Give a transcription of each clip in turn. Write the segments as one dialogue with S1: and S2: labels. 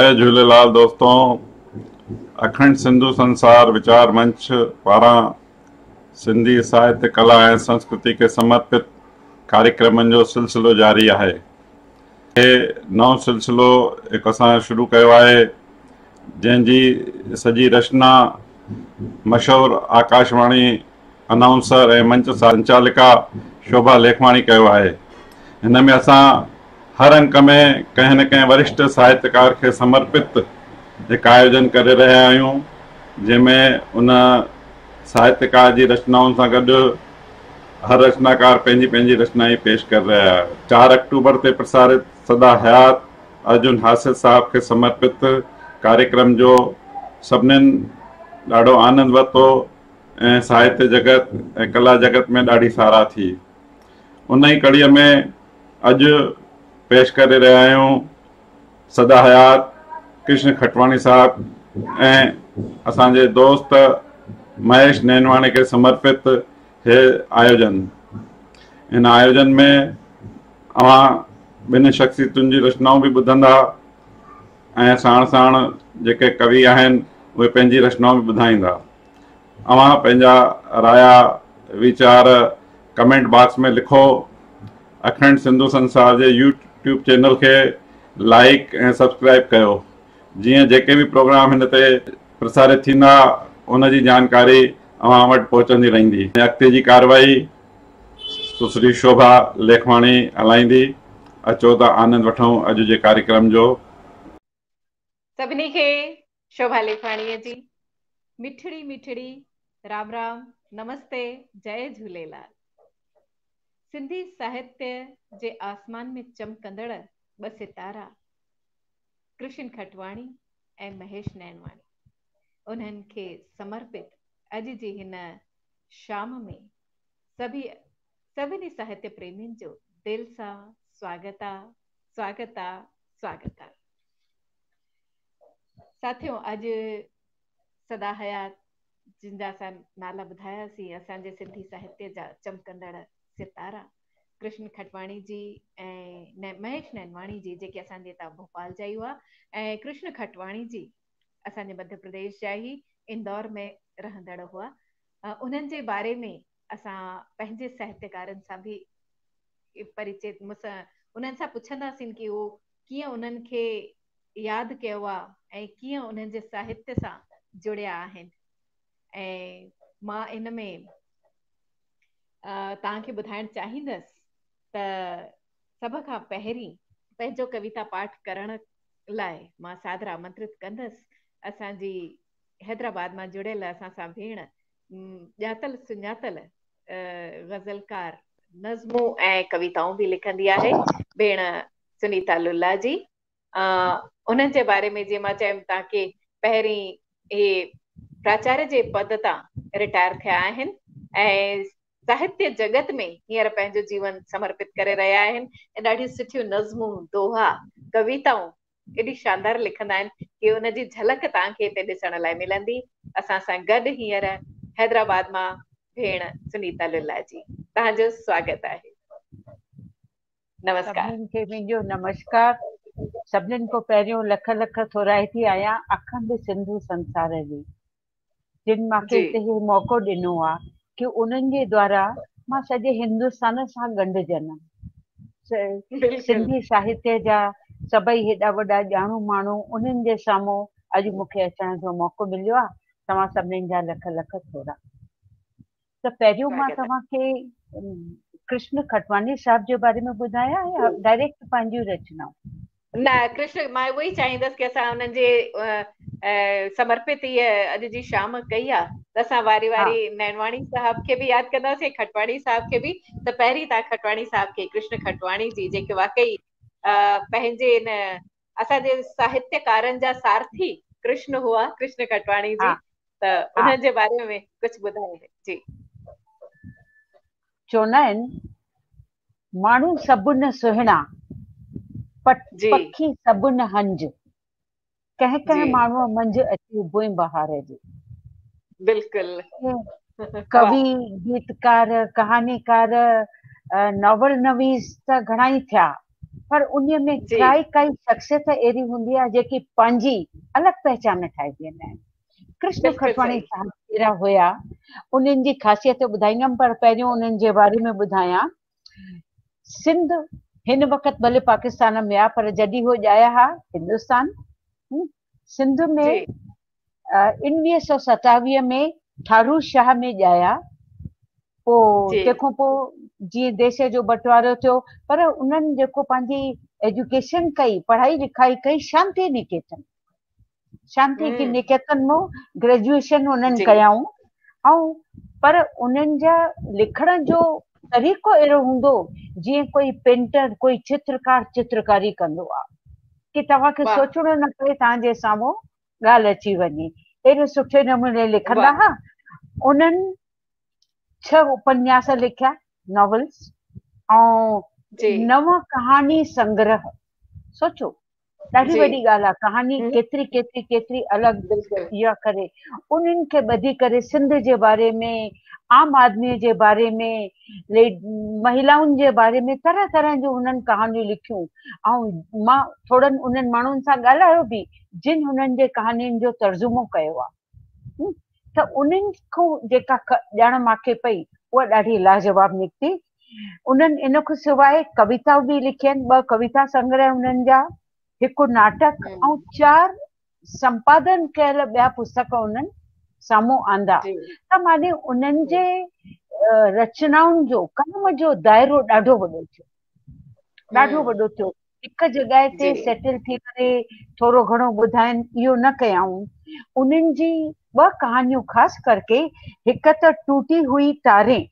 S1: जय झूलेलाल दोस्तों। अखंड सिंधु संसार विचार मंच पारां सिंधी साहित्य कला ऐं संस्कृति के समर्पित कार्यक्रमनि जो सिलसिलो जारी आहे। हे नओं सिलसिलो हिकु असां शुरू कयो आहे, जंहिंजी सॼी रचना मशहूर आकाशवाणी अनाउंसर ऐं मंच संचालिका शोभा लेखवाणी कयो आहे। हिन में असां हर अंक में कंहिं न कंहिं वरिष्ठ साहित्यकार के समर्पित एक आयोजन करे रहिया आहियूं, जंहिंमें उन साहित्यकार जी रचनाउनि सां गॾु हर रचनाकार पंहिंजी पंहिंजी रचना ही पेश कर रहा है। 4 अक्टूबर ते प्रसारित सदा हयात अर्जुन हासिद साहब के समर्पित कार्यक्रम जो सभिनीनि ॾाढो आनंद वरितो ऐं साहित्य जगत ऐं कला जगत में ॾाढी साराह थी। उन ई कड़ीअ में अॼु पेश करे रहिया आहियूं सदा हयात कृष्ण खटवाणी साहब ऐं असांजे दोस्त महेश नैनवाणी के समर्पित हे आयोजन। इन आयोजन में अवां ॿिनि शख्सियतुनि जी रचनाऊं भी ॿुधंदा ऐं साण साण जेके कवि आहिनि उहे पंहिंजी रचनाऊं भी ॿुधाईंदा। अवां पंहिंजा राया वीचार कमेंट बॉक्स में लिखो। अखंड सिंधु संसार जे यूट्यूब चैनल के लाइक ऐं सब्सक्राइब कयो, जीअं जेके भी प्रोग्राम हिन ते प्रसारित थींदा उन जी जानकारी अवां वटि पहुचंदी रहंदी। अॻिते जी कार्रवाई सुश्री शोभा लेखवाणी हलाईंदी। अचो त आनंद वठूं अॼु जे कार्यक्रम जो।
S2: सभिनी खे शोभा लेखवाणीअ जी मिठड़ी मिठड़ी राम राम, नमस्ते, जय झूलेलाल। सिंधी साहित्य जे आसमान में चमकंदड़ 2 सितारा कृष्ण खटवाणी ऐं महेश नैनवाणी, उन्हनि खे समर्पित अॼु जी हिन शाम में सभिनी साहित्य प्रेमियुनि जो दिल सां स्वागत आहे। साथियों, अॼु सदा हयात जिन असां नाला ॿुधायासीं, असांजे सिंधी साहित्य जा चमकंदड़ सितारा कृष्ण खटवाणी जी ऐं महेश नैनवाणी जी, जेके असांजे हितां भोपाल जा ई हुआ, ऐं कृष्ण खटवाणी जी असांजे मध्य प्रदेश जा ई इंदौर में रहंदड़ हुआ। उन्हनि जे बारे में असां पंहिंजे साहित्यकारनि सां भी परिचित उन्हनि सां पुछंदासीं कि उहो कीअं उन्हनि खे यादि कयो आहे ऐं कीअं उन्हनि जे साहित्य सां जुड़िया आहिनि। ऐं मां इन में तव्हांखे ॿुधाइणु चाहींदसि त सभ खां पहिरीं पंहिंजो कविता पाठ करण लाइ मां सादर आमंत्रित कंदसि असांजी हैदराबाद मां जुड़ियल असां सां भेण ॼातल सुञातल गज़लकार, नज़मूं ऐं कविताऊं भी लिखंदी आहे, भेण सुनीता लुल्ला जी। उन्हनि जे बारे में जीअं मां चयमि तव्हांखे पहिरीं, हे प्राचार्य जे पद तां रिटायर थिया आहिनि ऐं साहित्य जगत में हींअर पंहिंजो जीवन समर्पित करे रहिया आहिनि ऐं ॾाढी सुठियूं नज़मूं, दोहा, कविताऊं एॾी शानदार लिखंदा आहिनि कि उनजी झलक तव्हांखे हिते ॾिसण लाइ मिलंदी। असां सां गॾु हींअर हैदराबाद मां भेण सुनीता लुल्ला जी, तव्हांजो स्वागत आहे। नमस्कार।
S3: सभिनीनि खे मुंहिंजो नमस्कार। सभिनीनि खां पहिरियों लख लख थोराइती आहियां अखंड सिंधु संसार जी, जिन मूंखे हिते हे मौक़ो ॾिनो आहे कि उन्हनि जे द्वारा मां सॼे हिंदुस्तान सां ॻंढिजंदमि। सिंधी साहित्य जा सभई हेॾा वॾा ॼाणू माण्हू उन्हनि जे साम्हूं अॼु मूंखे अचण जो मौक़ो मिलियो आहे। तव्हां सभिनीनि जा लख लख थोरा। त पहिरियों मां तव्हांखे कृष्ण खटवाणी साहब जे बारे में ॿुधायां या डायरेक्ट पंहिंजियूं रचनाऊं?
S2: न, कृष्ण, मां उहो ई चाहींदसि कि असां उन्हनि जे समर्पित अॼु जी शाम कई आहे त असां वारी वारी नैनवाणी साहब खे भी यादि कंदासीं, खटवाणी साहब खे भी। त पहिरीं तव्हां खटवाणी साहब खे, कृष्ण खटवाणी जी, जेके वाकई पंहिंजे इन असांजे साहित्यकारनि जा सारथी कृष्ण हुआ, कृष्ण खटवाणी जी, त उन्हनि जे बारे में कुझु ॿुधायो जी।
S3: चवंदा आहिनि माण्हू सभु न सुहिणा, पखी सभु न हंज, कंहिं कंहिं माण्हूअ मंझि अची उभोई बहार जी।
S2: बिल्कुलु।
S3: कवि, गीतकार, कहानीकार, नॉवल नवीस त घणा ई थिया, पर उन में काई शख्सियत अहिड़ी हूंदी आहे जेकी पंहिंजी अलॻि पहचान ठाहे वेंदा आहिनि। कृष्ण खटवाणी साहब अहिड़ा हुया, उन्हनि जी ख़ासियत ॿुधाईंदमि, पर पहिरियों उन्हनि जे बारे में ॿुधायां। सिंध हिन वक़्तु भले पाकिस्तान में आहे, पर जॾहिं हो ॼाया हा हिंदुस्तान, सिंध में 1927 में ठारू शाह में ॼाया। पोइ तंहिंखां पोइ जीअं देश जो बंटवारो थियो, पर उन्हनि जेको पंहिंजी एजुकेशन कई, पढ़ाई लिखाई कई शांति निकेतन, शांति की निकेतन में ग्रेजुएशन उन्हनि कयाऊं। ऐं पर उन्हनि जा लिखण जो तरीक़ो अहिड़ो हूंदो जीअं कोई पेंटर, कोई चित्रकार चित्रकारी कंदो आहे, कि तव्हांखे सोचणो न पए, तव्हांजे साम्हूं ॻाल्हि अची वञे, एॾे सुठे नमूने लिखंदा हुआ। उन्हनि 6 उपन्यास लिखिया, नॉवेल्स, ऐं 9 कहानी संग्रह। सोचो, ॾाढी वॾी ॻाल्हि आहे। कहानी केतिरी अलॻि इहा करे उन्हनि खे ॿधी करे सिंध जे बारे में, आम आदमीअ जे बारे में, महिलाउनि जे बारे में तरह तरह जूं उन्हनि कहानियूं लिखियूं। ऐं मां थोड़नि उन्हनि माण्हुनि सां ॻाल्हायो बि जिन हुननि जे कहानियुनि जो तर्जुमो कयो आहे। त उन्हनि खां जेका ॼाण मूंखे पई उहा ॾाढी लाजवाब निकिती। उन्हनि इन खां सवाइ कविता बि लिखियनि, 2 कविता संग्रह उन्हनि जा, 1 नाटक ऐं 4 संपादन कयल ॿिया पुस्तक उन्हनि साम्हूं आंदा। त माने उन्हनि जे रचनाउनि जो कम जो दाइरो ॾाढो वॾो थियो, ॾाढो वॾो थियो। हिक जॻह ते सेटल थी करे थोरो घणो ॿुधाइनि इहो न कयाऊं। उन्हनि जी 2 कहानियूं ख़ासि करके, हिक त टूटी हुई तारें,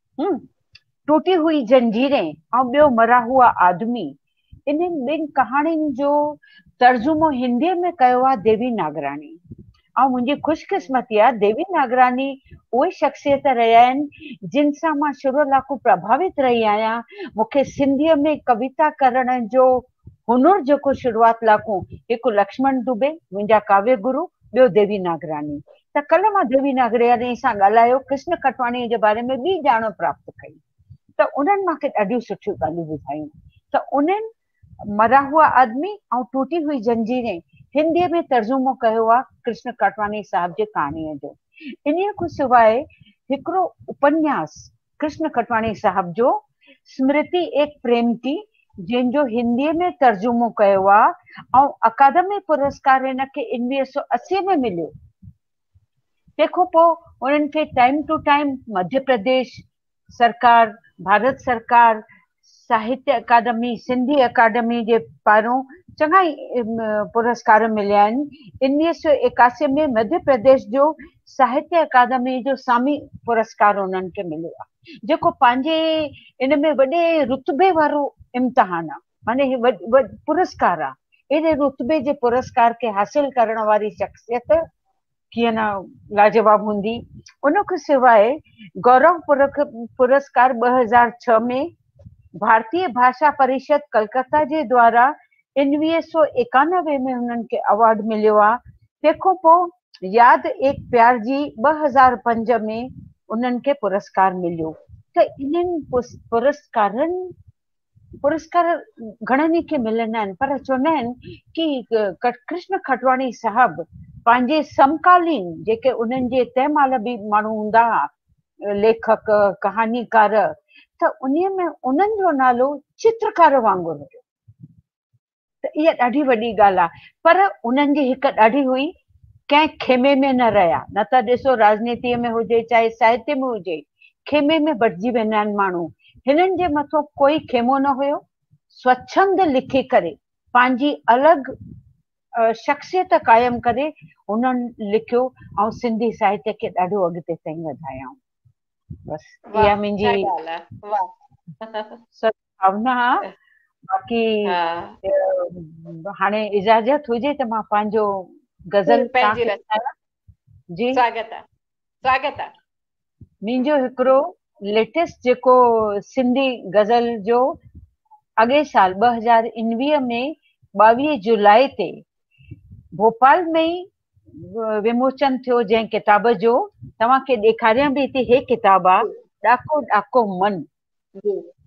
S3: टूटी हुई जंजीरें, ऐं ॿियो मरा हुआ आदमी। इन्हनि 2 कहाणियुनि जो तर्जुमो हिंदीअ में कयो आहे देवी नागराणी। ऐं मुंहिंजी ख़ुशकिस्मती आहे, देवी नागराणी उहे शख्सियत रहिया आहिनि जिन सां मां शुरू लाखो प्रभावित रही आहियां। मूंखे सिंधीअ में कविता करण जो हुनुर जेको शुरूआत लाखो, 1 लक्ष्मण दुबे मुंहिंजा काव्य गुरु, ॿियो देवी नागराणी। त कल्ह मां देवी नागराणी सां ॻाल्हायो, कृष्ण खटवाणी जे बारे में ॿी ॼाण प्राप्त कई। त उन्हनि मूंखे ॾाढियूं सुठियूं ॻाल्हियूं ॿुधायूं। त उन्हनि मरा हुआ आदमी ऐं टूटी हुई जंजीरें हिंदीअ में तर्जुमो कयो आहे कृष्ण खटवाणी साहब जे कहाणीअ जो। इन खां सवाइ हिकिड़ो उपन्यास कृष्ण खटवाणी साहब जो, स्मृति एक प्रेम की, जंहिंजो हिंदीअ में तर्जुमो कयो आहे ऐं अकादमी पुरस्कार हिन खे 1980 में मिलियो। तंहिंखां पोइ उन्हनि खे time to time Madhya Pradesh सरकार, भारत सरकार, साहित्य अकादमी, सिंधी अकादमी जे पारां चङा ई पुरस्कार मिलिया आहिनि। 1981 में मध्य प्रदेश जो साहित्य अकादमी जो सामी पुरस्कार उन्हनि खे मिलियो आहे, जेको पंहिंजे इन में वॾे रुतबे वारो इम्तिहान आहे, माने पुरस्कार आहे। एॾे रुतबे जे पुरस्कार खे हासिल करण वारी शख्सियत कीअं न लाजवाब हूंदी। उन खां सवाइ गौरव पुरस्कार 2006 में भारतीय भाषा परिषद कलकत्ता जे द्वारा 1991 में उन्हनि खे अवार्ड मिलियो आहे। तंहिंखां पोइ याद एक प्यार जी 2005 में उन्हनि खे पुरस्कार मिलियो। त इन्हनि पुरस्कार घणनि खे मिलंदा आहिनि, पर चवंदा आहिनि कि कृष्ण खटवाणी साहब पंहिंजे समकालीन जेके उन्हनि जे तंहिं महिल बि माण्हू हूंदा हुआ, लेखक, कहानीकार, त उन्हीअ में उन्हनि जो नालो चित्रकार वांगुरु हुयो। त इहा ॾाढी वॾी ॻाल्हि आहे। पर उन्हनि जी हिकु ॾाढी हुई, कंहिं खेमे में न रहिया। न त ॾिसो राजनीतिअ में हुजे चाहे साहित्य में हुजे, खेमे में बटिजी वेंदा आहिनि माण्हू। हिननि जे मथां कोई खेमो न हुयो, स्वच्छंद लिखी करे पंहिंजी अलॻि शख्सियत कायम करे उन्हनि लिखियो ऐं सिंधी साहित्य खे ॾाढो अॻिते ताईं वधायऊं। बस इहा मुंहिंजी भावना आहे। बाक़ी हाणे इजाज़त हुजे त मां पंहिंजो गज़ल जी
S2: स्वागत आहे।
S3: मुंहिंजो हिकिड़ो लेटेस्ट जेको सिंधी गज़ल जो अॻे साल 2019 में 22 जुलाई ते भोपाल में ई विमोचन थियो, जंहिं किताब जो तव्हांखे ॾेखारियां बि थी। हे किताब आहे ॾाको ॾाको मन।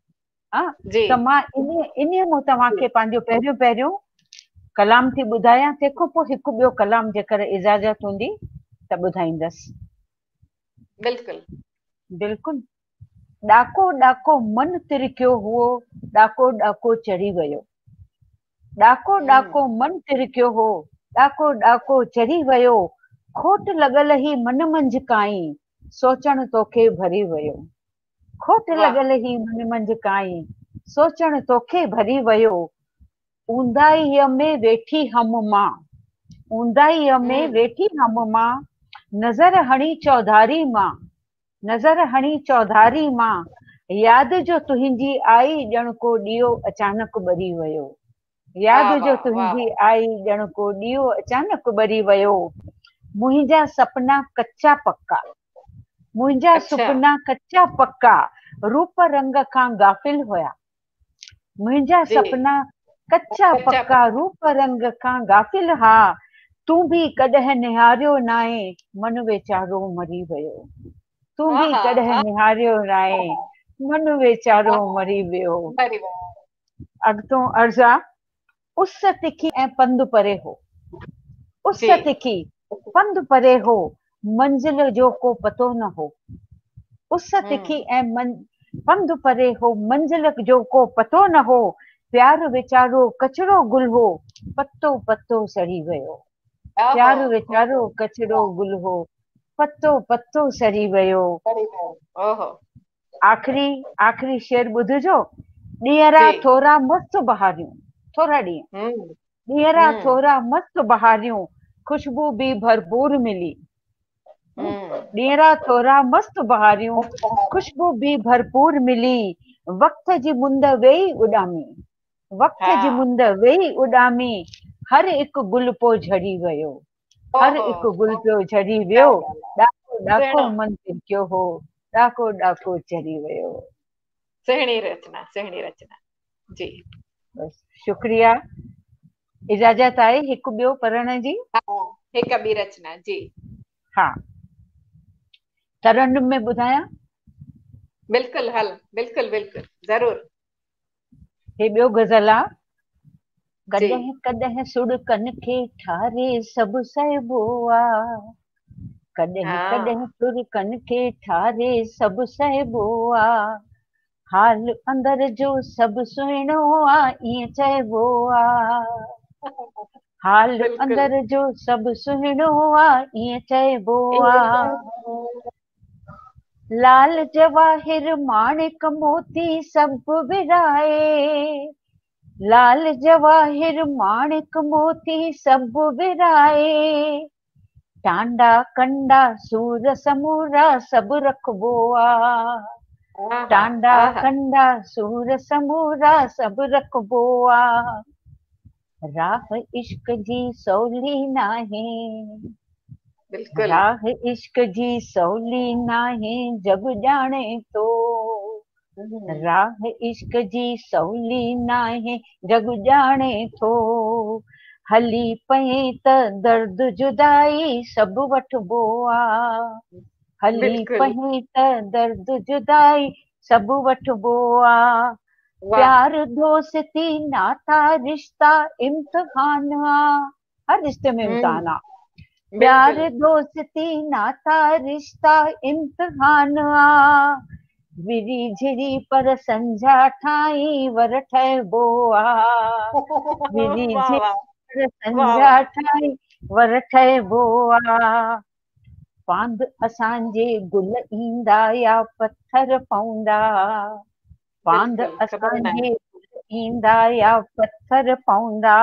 S3: हाँ
S2: जी
S3: त मां इन मूं तव्हांखे पंहिंजो पहिरियों कलाम थी ॿुधायां, तंहिंखां पोइ हिकु ॿियो कलाम जेकर इजाज़त हूंदी त ॿुधाईंदसि।
S2: बिल्कुलु
S3: बिल्कुलु। ॾाको ॾाको मन तिरकियो हुओ, ॾाको ॾाको चढ़ी वियो। ॾाको ॾाको मन तिरकियो हो, ॾाको ॾाको चढ़ी वियो। खोट लॻल ही मन मंझि काई, सोचण तोखे भरी वियो। खोट
S2: वाह
S3: लॻल ही मन मंझि काई, सोचण तोखे भरी वियो। ऊंदाईअ में वेठी हम मां, ऊंदाईअ में वेठी हम मां, नज़र हणी चौधारी मां, नज़र हणी चौधारी मां, यादि जो तुंहिंजी आई ॼण को ॾीओ अचानक ॿरी वियो। यादि जो
S2: वाह वाह
S3: तुंहिंजी आई ॼण को ॾीओ अचानक ॿरी वियो। मुंहिंजा सपना कच्चा पक्का, मुंहिंजा
S2: अच्छा
S3: सुपना कच्चा पक्का, रूप रंग खां गाफ़िल हुया। मुंहिंजा
S2: जी
S3: सपना कच्चा पक्का, रूप रंग खां गाफ़िल हा। तूं बि कॾहिं निहारियो नाहे, मन वेचारो मरी वियो। तूं बि
S2: आहा
S3: कॾहिं निहारियो नाहे, मन वेचारो मरी वियो।
S2: मरी वियो।
S3: अॻितों अर्ज़ु आहे, उस तिखी ऐं पंधु परे हो, उस
S2: जी
S3: तिखी पंधु परे हो, मंज़िल जो को पतो न हो। उस तिखी ऐं पंधु परे हो, मंज़िल जो को पतो न हो। प्यार वीचारो कचिड़ो गुल हो, पत्तो पत्तो सड़ी वियो। प्यार वीचारो कचिड़ो गुल हो, पत्तो पत्तो सड़ी वियो।
S2: ओहो
S3: आख़िरी शेर ॿुधिजो। ॾींहरा
S2: जी
S3: थोरा मस्त बहारियूं, थोरा ॾींहं, ॾींहरा थोरा मस्त बहारियूं, खुशबू भी भरपूर मिली। ॾींहरा थोरा मस्त बहारियूं, खुशबू भी भरपूर मिली। वक्त जी मुंद वेई उॾामी, वक्त जी मुंद वेई उॾामी, हर हिकु गुल पो झड़ी वियो। हर हिकु गुल पियो झड़ी वियो। ॾाको ॾाको मन तिरकियो हो, ॾाको ॾाको चढ़ी वियो।
S2: सुहिणी रचना, सुहिणी रचना जी।
S3: बस शुक्रिया। इजाज़त आहे हिकु ॿियो पढ़ण जी?
S2: हिकु ॿी रचना जी।
S3: हा तरन्नुम में ॿुधायां?
S2: बिल्कुलु हल, बिल्कुलु बिल्कुलु ज़रूर।
S3: हे ॿियो गज़ल आहे। कॾहिं कॾहिं सुड़कनि खे ठारे सभु सहबो आहे, कॾहिं कॾहिं सुड़कनि खे ठारे सभु सहबो आहे। हाल अंदर जो सभु सुहिणो आहे, ईअं चइबो आहे। हाल अंदर जो सभु सुहिणो आहे, ईअं चइबो आहे। लाल जवाहिर माणिक मोती सभु विराए, लाल जवाहिर माणिक मोती सभु विराए। टांडा कंडा सूर समूरा सभु रखबो आहे। टांडा कंडा सूर समूरा सभु रखबो आहे। राह इश्क जी सवली नाहे, राह इश्क जी सवली नाहे, जग ॼाणे थो। राह इश्क जी सवली नाहे, जग ॼाणे थो। हली पए त दर्द जुदाई सभु वठबो आहे। हली पए त दर्द जुदाई सभु वठबो आहे। प्यार दोस्ती नाता रिश्ता इम्तिहान आहे, हर रिश्ते में इम्तिहान आहे। प्यार दोस्ती नाता रिश्ता इम्तिहान आहे। विरी झिरी पर संझा ठाही वर ठहिबो आहे। विरी झिरी पर संझा ठाही वर ठहिबो आहे। पांध असांजे गुल ईंदा या पत्थर पवंदा, पांध असांजे गुल ईंदा या पत्थर पवंदा।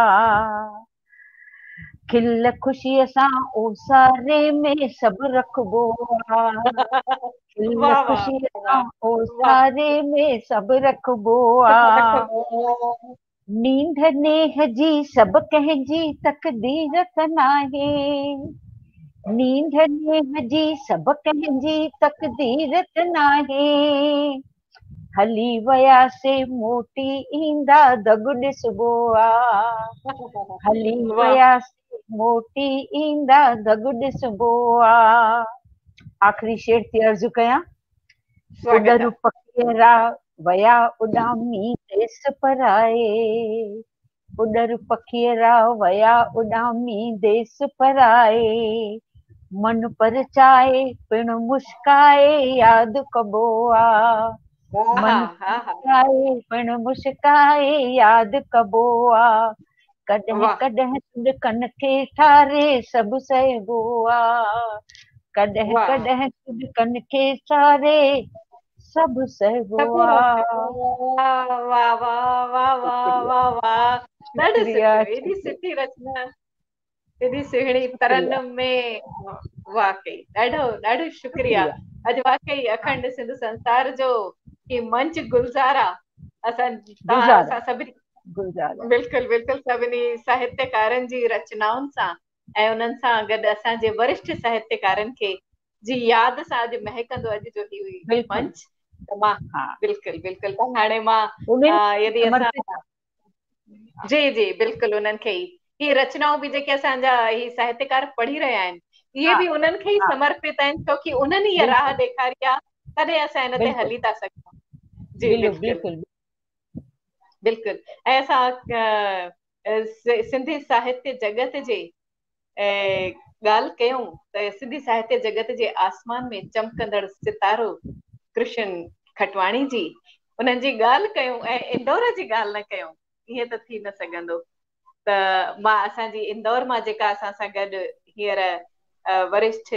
S3: खिल ख़ुशीअ सां ओसारे में सभु रखबो आहे। खिल ख़ुशीअ सां ओसारे में सभु रखबो आहे। नींद नेह जी सभु कंहिंजी तक़दीर त नाहे, नींद नेह जी सभु कंहिंजी तक़दीर त नाहे। हली वयासीं मोटी ईंदा दग ॾिसबो आहे। हली वयासीं मोटी ईंदा दग ॾिसबो आहे। आख़िरी शेर थी अर्ज़ु कयां। उॾर पखीअरा वया उॾामी देस पराए, उॾर पखियरा वया उॾामी देस पराए, मन परचाए पिण मुस्काए याद कबो आ, मन परचाए पिण मुस्काए याद कबो आ, कॾहिं कॾहिं सिंधकन खे ठारे सभु सहबो आ, कॾहिं कॾहिं सिंधकन खे ठारे सभु सहबो आ।
S2: वाह वाह वाह वाह वाह वाह, ॾाढो सुठो, एॾी सुठी रचना, एॾी सुहिणी तरन्नुम में, वाकई ॾाढो ॾाढो शुक्रिया। अॼु वाकई अखंड सिंध संसार जो ही मंच गुलज़ारा असां सभिनी, बिल्कुलु बिल्कुलु सभिनी साहित्यकारनि जी रचनाउनि सां ऐं उन्हनि सां गॾु असांजे वरिष्ठ साहित्यकारनि खे जी यादि सां अॼु महकंदो अॼु जो ही मंच। मां बिल्कुलु बिल्कुलु त हाणे मां यदि असां जी जी बिल्कुलु उन्हनि खे ही रचनाऊं बि जेके असांजा ही साहित्यकार पढ़ी रहिया आहिनि, इहे बि उन्हनि खे ई समर्पित आहिनि, छोकी उन्हनि इहा राह ॾेखारी आहे, तॾहिं असां हिन ते हली था सघूं। जी बिल्कुलु बिल्कुलु। ऐं असां सिंधी साहित्य जगत जे ॻाल्हि कयूं त सिंधी साहित्य जगत जे आसमान में चमकंदड़ सितारो कृष्ण खटवाणी जी, उन्हनि जी ॻाल्हि कयूं ऐं इंदौर जी ॻाल्हि न कयूं, ईअं त थी न सघंदो। त मां असांजी इंदौर मां जेका असां सां गॾु हींअर वरिष्ठ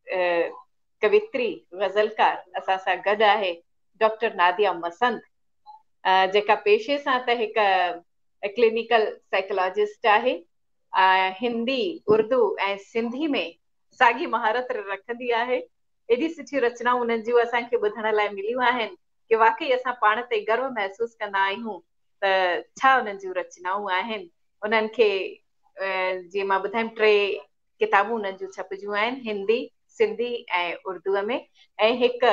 S2: कवित्री गज़लकार असां सां गॾु आहे डॉक्टर नादिया मसंद, जेका पेशे सां त हिकु क्लिनिकल साइकोलॉजिस्ट आहे, हिंदी उर्दू ऐं सिंधी में साॻी महारत रखंदी आहे। एॾी सुठी रचनाऊं उन्हनि जूं असांखे ॿुधण लाइ मिलियूं आहिनि कि वाकई असां पाण ते गर्व महसूस कंदा आहियूं त छा उन्हनि जूं रचनाऊं आहिनि। उन्हनि खे जीअं मां ॿुधायमि 3 किताबूं उन्हनि जूं छपजियूं आहिनि, हिंदी सिंधी ऐं उर्दूअ में, ऐं हिकु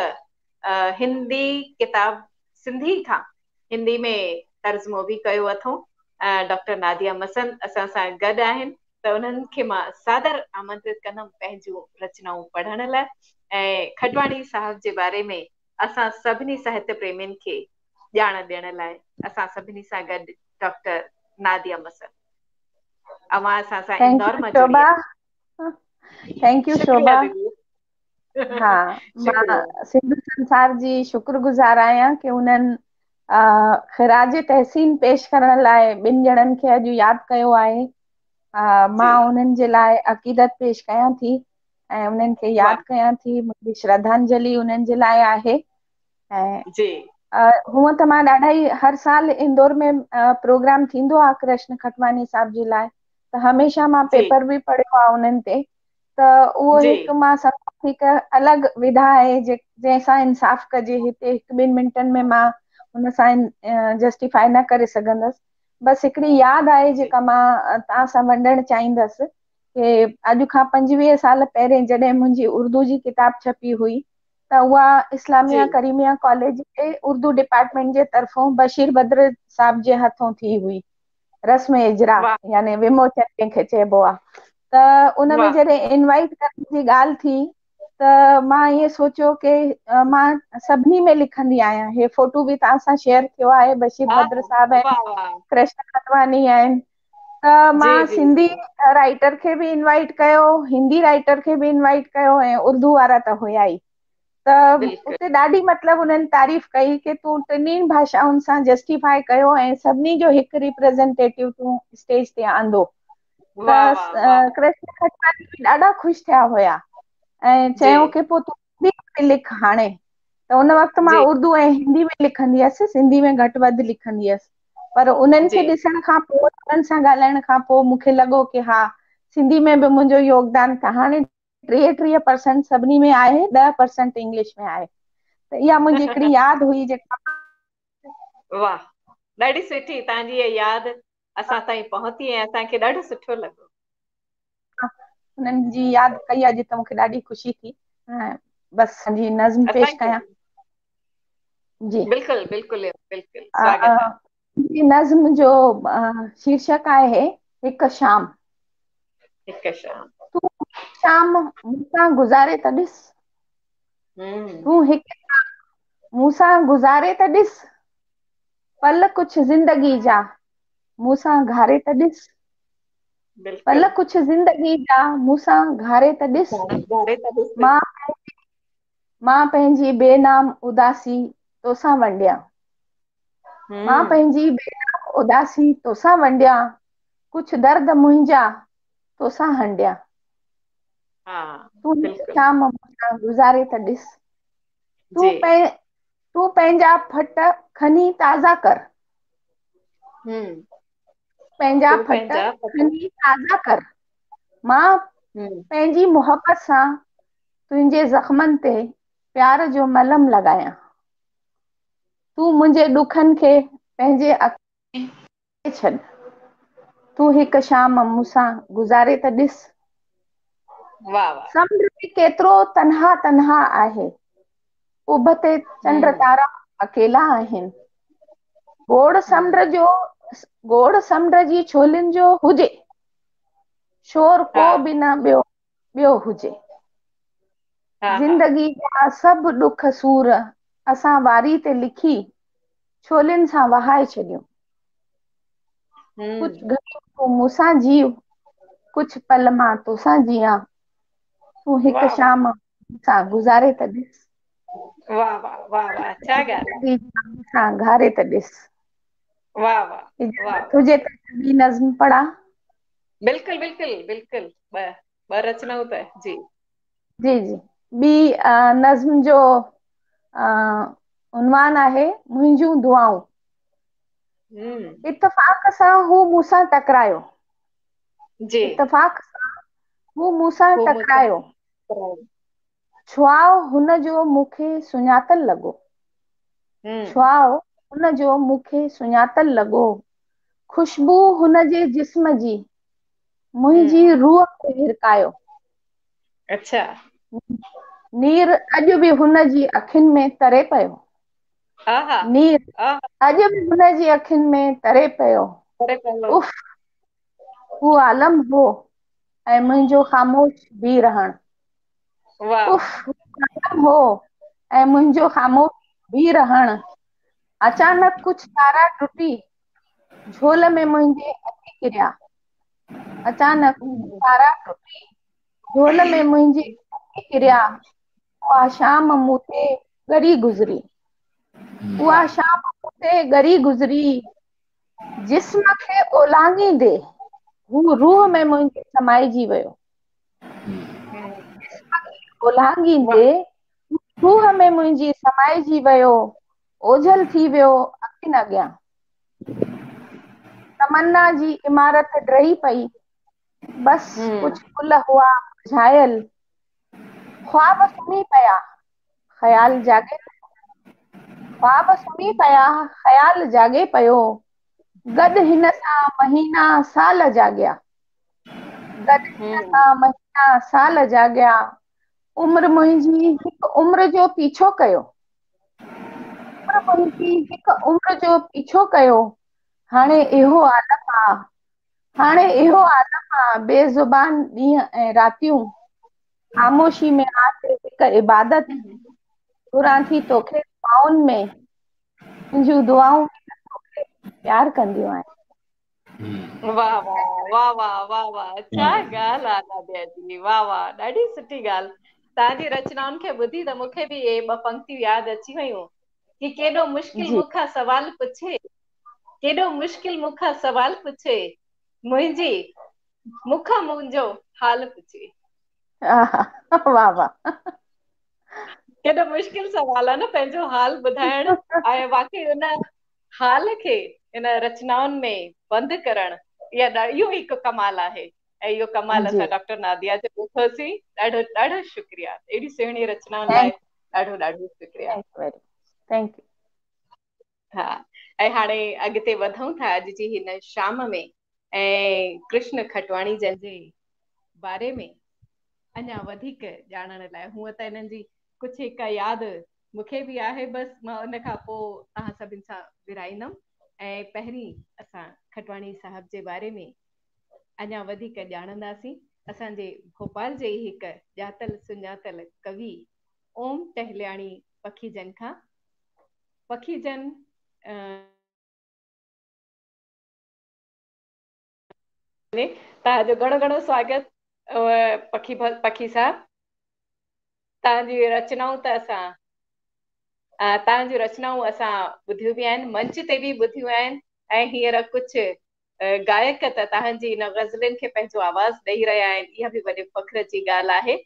S2: हिंदी किताब सिंधी खां हिंदी में तर्जुमो बि कयो अथऊं। डॉक्टर नादिया मसंद असां सां गॾु आहिनि, त उन्हनि खे मां सादर आमंत्रित कंदमि पंहिंजूं रचनाऊं पढ़ण लाइ ऐं खटवाणी साहब जे बारे में असां सभिनी साहित्य प्रेमियुनि खे ॼाण ॾियण लाइ असां सभिनी सां गॾु डॉक्टर नादिया मसंद, अवां असां सां इंदौर मां जुड़ी आहियो।
S4: Thank you Shobha. हा,
S2: शुक्रिया।
S4: मां सिंध संसार जी शुक्रगुज़ार आहियां कि उन्हनि ख़िराज तहसीन पेश करण लाइ 2 ॼणनि खे अॼु यादि कयो आहे। मां उन्हनि जे लाइ अक़ीदत पेश कयां थी ऐं उन्हनि खे यादि कयां थी, मुंहिंजी श्रद्धांजलि उन्हनि जे लाइ आहे। ऐं हूअं त मां ॾाढा ई हर साल इंदौर में प्रोग्राम थींदो आहे कृष्ण खटवानी साहब जे लाइ, त हमेशह मां पेपर बि पढ़ियो आहे उन्हनि ते, त उहो हिकु मां हिकु अलॻि विधा आहे जंहिंसां इंसाफ़ कजे। हिते 1-2 मिंटनि में मां हुन सां जस्टिफाई न करे सघंदसि। बसि हिकिड़ी यादि आहे जेका मां तव्हां सां वंडणु चाहींदसि कि अॼु खां 25 साल पहिरें जॾहिं मुंहिंजी उर्दू जी किताब छपी हुई त उहा इस्लामिया करीमिया कॉलेज जे उर्दू डिपार्टमेंट जे तरफ़ां बशीर बद्र साहब जे हथों थी हुई, रस्म इजरा यानी विमोचन जंहिंखे चइबो आहे। त उन में जॾहिं इनवाइट करण जी ॻाल्हि थी त मां इएं सोचियो कि मां सभिनी में लिखंदी आहियां। हे फोटो बि तव्हां सां शेयर थियो आहे, बशीर बद्र साहब आहिनि, कृष्ण खटवानी आहिनि। त मां सिंधी राइटर खे बि इनवाइट कयो, हिंदी राइटर खे बि इनवाइट कयो ऐं उर्दू वारा त हुया ई। त उते ॾाढी मतिलबु उन्हनि तारीफ़ कई कि तूं 3 भाषाउनि सां जस्टिफाई कयो ऐं सभिनी जो हिकु रिप्रेज़ेंटेटिव तूं स्टेज ते आंदो। त कृष्ण खटवानी बि ॾाढा ख़ुशि थिया हुया ऐं चयो कि पोइ तूं हिंदी में लिख हाणे। त उन वक़्तु मां उर्दू ऐं हिंदी में लिखंदी हुयसि, सिंधी में घटि वधि लिखंदी हुयसि। पर उन्हनि खे ॾिसण खां पोइ, उन्हनि सां ॻाल्हाइण खां पोइ मूंखे लॻो कि हा, सिंधी में बि मुंहिंजो योगदान त हाणे 33% सभिनी में आहे, 10% इंग्लिश में आहे। त इहा मुंहिंजी हिकिड़ी यादि हुई जेका।
S2: वाह, ॾाढी सुठी तव्हांजी इहा यादि असां ताईं पहुती ऐं असांखे ॾाढो सुठो लॻो।
S4: उन्हनि जी यादि कई अॼु त मूंखे ॾाढी ख़ुशी थी। बसि जी नज़्म पेश कयां। जी
S2: बिल्कुलु बिल्कुलु बिल्कुलु, स्वागत आहे।
S4: नज़्म जो शीर्षक आहे हिकु शाम।
S2: हिकु शाम।
S4: तूं शाम मूंसां गुज़ारे त ॾिस, तूं हिकु शाम मूंसां गुज़ारे त ॾिस, पल कुछ ज़िंदगी जा मूंसां घारे त ॾिस, पल कुछ ज़िंदगी जा मूंसां घारे त ॾिस, मां मां पंहिंजी बेनाम उदासी तोसां वंडियां, मां पंहिंजी बेनाम उदासी तोसां वंडियां, कुछ दर्द मुंहिंजा तोसां हंडियां, तूं हिकु शाम मूंसां गुज़ारे त ॾिस, तूं पंहिंजा फट खनी ताज़ा कर, पंहिंजा फट खनी ताज़ा कर, मां पंहिंजी मोहब्बत सां तुंहिंजे ज़ख़्मनि ते प्यार जो मलम लॻायां, तूं मुंहिंजे ॾुखनि खे पंहिंजे अॻिते छॾ, तूं हिकु शाम मूंसां गुज़ारे त ॾिस। समुंड में केतिरो तन्हा तन्हा आहे, उभ ते चंड तारा अकेला आहिनि, गोड़ समुंड जी छोलियुनि जो हुजे, शोर को बि न ॿियो हुजे, ज़िंदगी जा सभु ॾुख सूर असां वारी ते लिखी छोलियुनि सां वहाए छॾियूं, कुछ घड़ी तूं मूंसां जीउ, कुछ पल मां तोसां जियां, तूं हिकु शाम मूंसां गुज़ारे त ॾिस।
S2: वाह वाह वाह वाह, छा ॻाल्हि
S4: आहे, घारे त ॾिस।
S2: वाह वाह वाह,
S4: तुझे त ॿी नज़्म पढ़ा?
S2: बिल्कुलु बिल्कुलु बिल्कुलु, ॿ रचनाऊं त जी
S4: जी जी, ॿी नज़्म जो उन्वान आहे मुंहिंजूं दुआऊं। इत्तफ़ाक़ सां हू मूंसां टकरायो, इत्तफ़ाक़ सां हू मूंसां टकरायो, छुआओ हुन जो मूंखे सुञातल लॻो, छुआओ हुन जो मूंखे सुञातल लॻो, खुशबू हुन जे जिस्म जी मुंहिंजी रूह खे हिरकायो,
S2: अच्छा,
S4: नीर अॼु बि हुन जी अखियुनि में तरे पियो, नीर अॼु बि हुन जी अखियुनि में तरे पियो, उफ़ हू आलम हो ऐं मुंहिंजो ख़ामोश बी रहण, उफ़ हू आलम हो ऐं मुंहिंजो ख़ामोश बी रहण, अचानक कुछ तारा टुटी झोल में मुंहिंजे अची किरिया, अचानक तारा टुटी झोल में मुंहिंजे अची किरिया, उहा शाम मूं ते ॻरी गुज़री, उहा शाम मूं ते ॻरी गुज़री, जिस्म खे ओलांघींदे हू रूह में मुंहिंजे समाइजी वियो, ओलांघींदे रूह में मुंहिंजी समाइजी वियो, ओझल थी वियो अखियुनि अॻियां, तमन्ना जी इमारत ड्रही पई, बस कुछ गुल हुआ मुरझायल, ख्वाब सुम्ही पिया ख़याल जागे, ख्वाब सुम्ही पिया ख़याल जागे पियो, गॾु हिन सां महीना साल जाॻिया, गॾु हिन सां महीना साल जाॻिया, उमिरि मुंहिंजी हिकु उमिरि जो पीछो कयो, उमिरि मुंहिंजी हिकु उमिरि जो पीछो कयो, हाणे इहो आलम आ, हाणे इहो आलम आ, बेज़ुबान ॾींहं ऐं रातियूं, ख़ामोशी में आसे हिकु इबादत, घुरां थी तोखे दुआउनि में, मुंहिंजूं दुआऊं तोखे प्यार कंदियूं आहिनि।
S2: वाह वाह वाह वाह वाह वाह, छा ॻाल्हि आहे नादिया जी, वाह वाह, ॾाढी सुठी ॻाल्हि। तव्हांजी रचनाउनि खे ॿुधी त मूंखे बि इहे ॿ पंक्तियूं यादि अची वयूं कि केॾो मुश्किल मूंखां सवाल पुछे, केॾो मुश्किल मूंखां सवाल पुछे, मुंहिंजी मूंखां मुंहिंजो हाल पुछे।
S4: वाह वाह,
S2: केॾो मुश्किल सवाल आहे न पंहिंजो हाल ॿुधाइण, ऐं वाकई उन हाल खे इन रचनाउनि में बंदि करणु, इहो हिकु कमाल आहे, ऐं इहो कमाल असां डॉक्टर नादिया जो ॾिठोसीं। ॾाढो ॾाढो शुक्रिया, एॾी सुहिणी रचनाउनि लाइ ॾाढो ॾाढो शुक्रिया।
S4: Thank you.
S2: हा, ऐं हाणे अॻिते वधूं था अॼु जी हिन शाम में, ऐं कृष्ण खटवाणी जन जे बारे में अञा वधीक ॼाणण लाइ। हूअं त हिननि जी कुझु हिकु यादि मूंखे बि आहे, बसि मां उन खां पोइ तव्हां सभिनि सां विराईंदमि, ऐं पहिरीं असां खटवाणी साहिब जे बारे में अञा वधीक ॼाणंदासीं। असांजे भोपाल जे ई हिकु ॼातल सुञातल कवि ओम टहलियाणी पखीजन खां। पखीजन तव्हांजो घणो घणो स्वागत पखी साहब। तव्हांजी रचनाऊं त तव्हांजूं रचनाऊं असां ॿुधियूं बि आहिनि, मंच ते बि ॿुधियूं आहिनि, ऐं हींअर कुझु गायक त तव्हांजी इन गज़लनि खे पंहिंजो आवाज़ ॾेई रहिया आहिनि। इहा बि वॾे फ़ख्र जी ॻाल्हि आहे।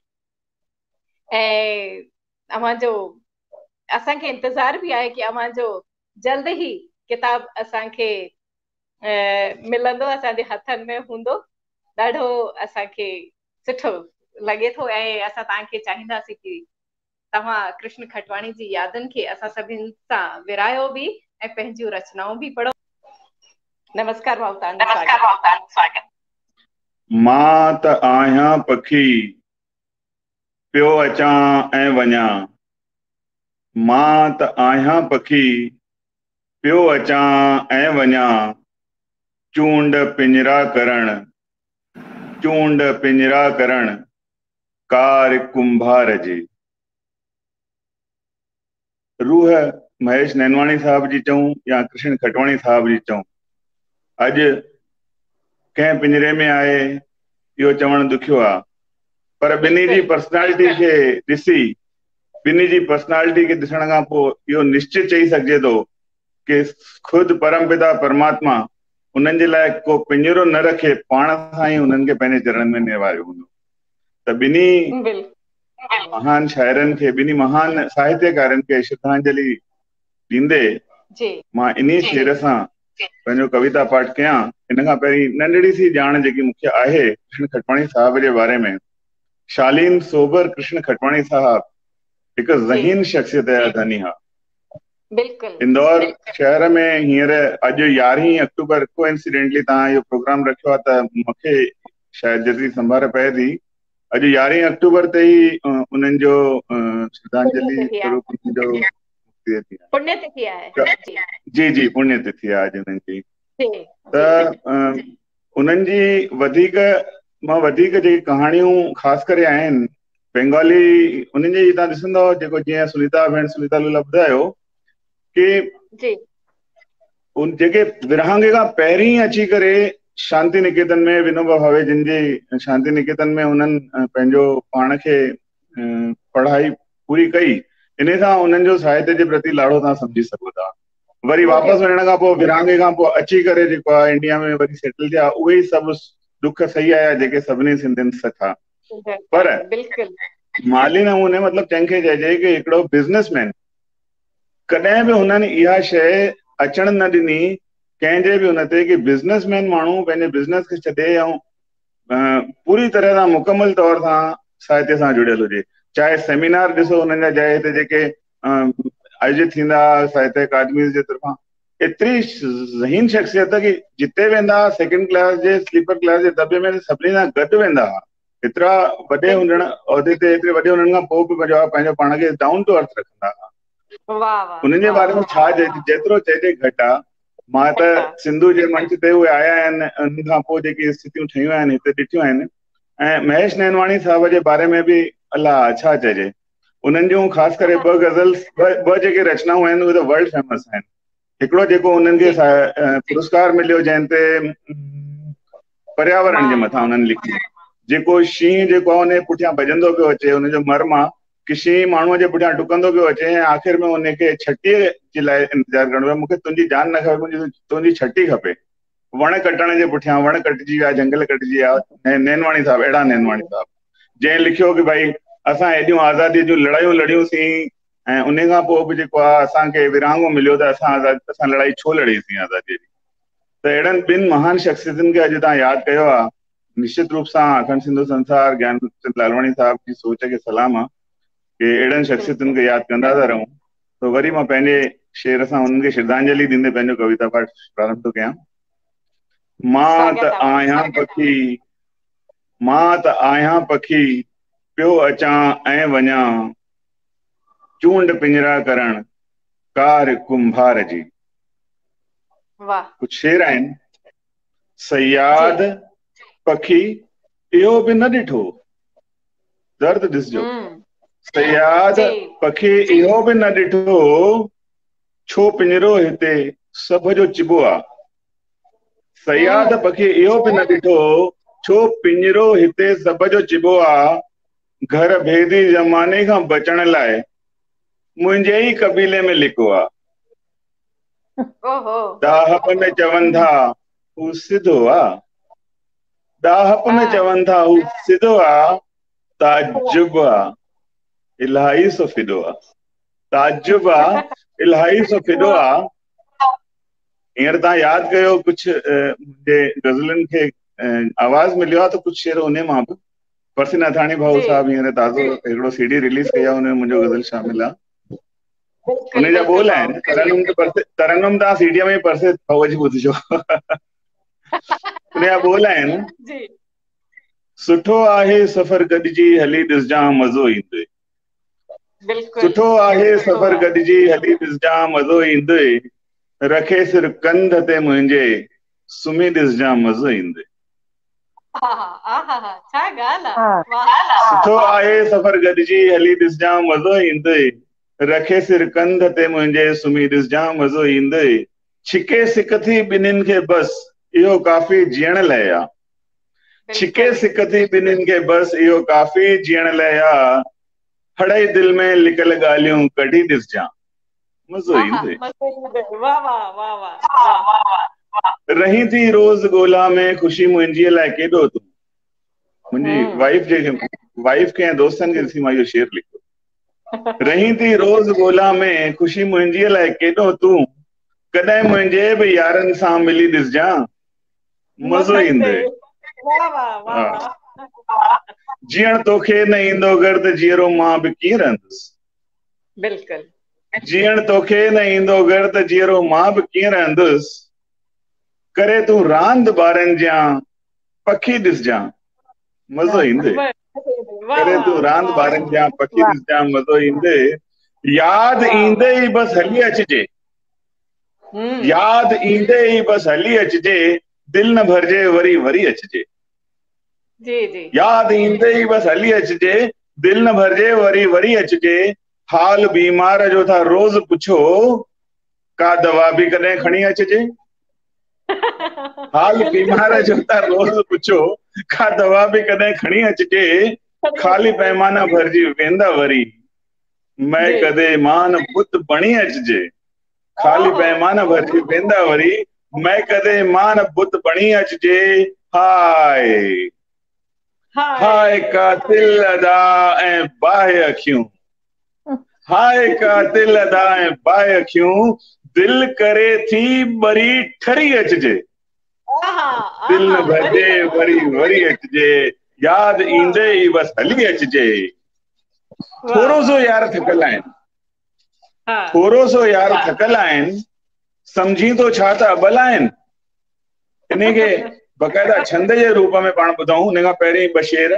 S2: ऐं असांखे इंतज़ार बि आहे कि अव्हांजो जल्द ई किताब असांखे मिलंदो, असांजे हथनि में हूंदो। ॾाढो असांखे सुठो लॻे थो ऐं असां तव्हांखे चाहींदासीं कि तव्हां कृष्ण खटवाणी जी यादनि खे असां सभिनि सां विरायो बि ऐं पंहिंजूं रचनाऊं बि पढ़ो। नमस्कार भाऊ, तव्हांजो स्वागत।
S5: मां त आहियां पखी पियो अचां ऐं वञां, मां त आहियां पखी पियो अचां ऐं वञां, चूंड पिंजरा करण, चूंड पिंजरा करण कार कुंभार जी। रूह महेश नैनवाणी साहब जी चऊं या कृष्ण खटवाणी साहब जी चऊं, अॼु कंहिं पिंजरे में आहे इहो चवण ॾुखियो आहे, पर ॿिन्ही जी पर्सनैलिटी खे ॾिसी, ॿिन्ही जी पर्सनैलिटी खे ॾिसण खां पोइ इहो निश्चित चई सघिजे थो कि खुद परमपिता परमात्मा उन्हनि जे लाइ को पिंजरो न रखे, पाण सां ई उन्हनि खे पंहिंजे चरणनि में निवारियो हूंदो। त ॿिन्ही महान शाइरनि खे, ॿिन्ही महान साहित्यकारनि खे श्रद्धांजलि ॾींदे मां इन्ही शेर सां पंहिंजो कविता पाठ कयां। इन खां पहिरीं नंढड़ी सी ॼाण जेकी मूंखे आहे कृष्ण खटवाणी साहब जे बारे में। शालीन सोबर कृष्ण खटवाणी साहब हिकु ज़हीन शख्सियत जा धनी हा। इंदौर शहर में हींअर अॼु 11 अक्टूबर कोइंसिडेंटली तव्हां इहो प्रोग्राम रखियो आहे त मूंखे शायदि जेतिरी संभार पए थी, अॼु 11 अक्टूबर ते ई उन्हनि जो श्रद्धांजलि स्वरूप जो
S2: पुण्यतिथि आहे।
S5: जी जी पुण्यतिथि आहे अॼु उन्हनि जी। त उन्हनि जी वधीक जेकी कहाणियूं ख़ासि करे आहिनि बंगाली, उन्हनि जी तव्हां ॾिसंदव जेको जीअं सुनीता भेण सुनीता लूला ॿुधायो कि उन जेके विरहांगे खां पहिरीं अची करे शांति निकेतन में विनोबा भावे जिन जी शांति निकेतन में उन्हनि पंहिंजो पाण खे पढ़ाई पूरी कई, इन सां उन्हनि जो साहित्य जे प्रति लाड़ो तव्हां सम्झी सघो था। वरी वापसि वञण खां पोइ विरहांगे खां पोइ अची करे जेको आहे इंडिया में वरी सेटल थिया, उहे ई सभु दुख सही आया जेके सभिनी सिंधियुनि सठा। पर माली नमूने मतिलबु कंहिंखे चइजे कि हिकिड़ो बिज़नेसमैन कॾहिं बि हुननि इहा शइ अचण न ॾिनी कंहिंजे बि हुन ते कि बिज़नेसमैन माण्हू पंहिंजे बिज़नेस खे छॾे ऐं पूरी तरह सां मुकमल तौर सां साहित्य सां जुड़ियल हुजे। चाहे सेमिनार ॾिसो हुननि जा जाइ ते जेके आयोजित थींदा साहित्य अकादमी जे तरफ़ां, एतिरी ज़हीन शख्सियत कि जिते वेंदा सेकेंड क्लास जे स्लीपर क्लास जे दॿे में सभिनी सां गॾु वेंदा हुआ। एतिरा वॾे हुजण उहिदे ते एतिरे वॾे हुजण खां पोइ बि पंहिंजो पाण खे डाउन टू अर्थ रखंदा हुआ। उन्हनि जे बारे में छा जेतिरो चइजे घटि आहे। मां त सिंधु जे मंच ते उहे आया आहिनि, उन खां पोइ जेकी स्थितियूं ठहियूं आहिनि हिते ॾिठियूं आहिनि। ऐं महेश नैनवाणी साहब जे बारे में बि अलाह छा चइजे, उन्हनि जूं ख़ासि करे ॿ जेके रचनाऊं आहिनि उहे त वर्ल्ड फेमस आहिनि। हिकिड़ो जेको उन्हनि खे पुरस्कार मिलियो जंहिं ते पर्यावरण जे मथां उन्हनि लिखी, जेको शींहं जेको आहे उन पुठियां भॼंदो पियो अचे, हुनजो मर्म आहे कि शींहं माण्हूअ जे पुठियां डुकंदो पियो अचे ऐं आख़िर में उनखे छटीअ जे लाइ इंतज़ारु करिणो आहे। मूंखे तुंहिंजी जान न खपे, तुंहिंजी छटी खपे। वण कटण जे पुठियां वण कटिजी विया, जंगल कटिजी विया। नैनवाणी साहब, अहिड़ा नैनवाणी साहब जंहिं लिखियो कि भई असां हेॾियूं आज़ादी जूं लड़ायूं लड़ियूंसीं ऐं उन खां पोइ बि जेको आहे असांखे विरहांगो मिलियो त असां लड़ाई छो लड़ीसीं आज़ादीअ जी। त अहिड़नि ॿिनि महान शख्सियतुनि खे अॼु तव्हां यादि कयो आहे, निश्चित रूप सां अखंड सिंधु संसार ज्ञानचंद लालवाणी साहब जी सोच खे सलाम आहे कि अहिड़नि शख्सियतुनि खे यादि कंदा था रहूं। तो वरी मां पंहिंजे शेर सां उन्हनि खे श्रद्धांजलि ॾींदे पंहिंजो कविता पाठ प्रारंभ थो कयां। मां त आहियां पखी, मां त आहियां पखी पियो अचां ऐं वञां, चूंड पिंजरा करण कार कुंभार जी। कुझु शेर आहिनि। सयाद पखी इहो बि न ॾिठो, दर्द ॾिसजो, सयाद पखी इहो बि न ॾिठो, छो पिंजरो हिते सभ जो चिबो आहे। सयाद पखी इहो बि न ॾिठो छो पिंजरो हिते सभ जो चिबो आ, घर भेदी ज़माने खां बचण लाइ मुंहिंजे ई कबीले में लिको आ। दाहप में चवनि था हू सिधो आ, दाहप में चवनि था हू सिधो आ, ताजुब आ इलाही सो फिदो आ, ताजुब आ इलाही सो फिदो आ। हींअर तव्हां यादि कयो कुझु मुंहिंजे गज़लनि खे आवाज़ मिलियो आहे त कुझु शेर उन मां बि। परसी नाथाणी भाऊ साहब हींअर ताज़ो हिकिड़ो CD रिलीज़ कई आहे, हुन में मुंहिंजो गज़ल शामिल आहे। उन जा बोल आहिनि, तरन्नुम तव्हां सीडीअ में परसे भाऊ जी ॿुधिजो। उन जा बोल आहिनि, सुठो आहे सफ़र गॾिजी हली ॾिसजां मज़ो ईंदे, सुठो आहे सफ़र गॾिजी हली ॾिसजां मज़ो ईंदे, रखे सिर कंध ते मुंहिंजे सुम्ही ॾिसजां मज़ो ईंदे। सुठो आहे सफ़र गॾिजी हली ॾिसजां मज़ो ईंदे, रखे सिर कंध ते मुंहिंजे सुम्ही ॾिसजां मज़ो ईंदे, छिके सिक थी ॿिन्हिनि खे बस इहो काफ़ी जीअण लाइ आ, छिके सिक थी ॿिन्हिनि खे बस इहो काफ़ी जीअण लाइ आ, हड़ई दिल में लिकल ॻाल्हियूं कढी ॾिसजां मज़ो ईंदे। रही थी रोज़ ॻोल्हा में ख़ुशी मुंहिंजी लाइ केॾो तूं, मुंहिंजी वाइफ खे ऐं दोस्तनि खे ॾिसी मां इहो शेर लिखियो। रही थी रोज़ ॻोल्हा में ख़ुशी मुंहिंजी लाइ केॾो तूं, कॾहिं मुंहिंजे बि यारनि सां मिली ॾिसजां मज़ो ईंदे। जीअण तोखे न ईंदो घर त जीअरो मां बि कीअं रहंदुसि, बिल्कुलु जीअण तोखे न ईंदो घर त जीअरो मां बि कीअं रहंदुसि, करे तूं रांदि ॿारनि जा पखी ॾिसजां मज़ो ईंदे, करे तूं रांदि ॿारनि जा पखी ॾिसजां मज़ो ईंदे, यादि ईंदे ई बसि हली अचिजे, यादि ईंदे ई बसि हली अचिजे, दिल न भरिजे वरी वरी अचिजे, यादि ईंदे ई बसि हली अचिजे, दिल न भरिजे वरी वरी अचिजे, हाल बीमार जो था रोज़ पुछो का दवा बि कॾहिं खणी अचिजे, हाल बीमार जो था रोज़ पुछो का दवा बि कॾहिं खणी अचिजे, खाली पैमाना भरिजी वेंदा वरी मैं कदे मान बुत बणी अचिजे, खाली पैमाना भरिजी वेंदा वरी मैं कदे मान बुत बणी अचिजे, हाय हाय का दिल अदा ऐं बाहि अखियूं, हाय का दिल अदा ऐं बाहि अखियूं, दिल करे थी बरी ठरी अचिजे, दिल न भरिजे वरी वरी अचिजे, यादि ईंदे ई बसि हली अचिजे। थोरो सो यार थकल आहिनि, थोरो सो यार थकल आहिनि, सम्झी तो छा त अबल आहिनि, इनखे बक़ाइदा छंद जे रूप में पाण ॿुधऊं। हुन खां पहिरीं ॿ शेर,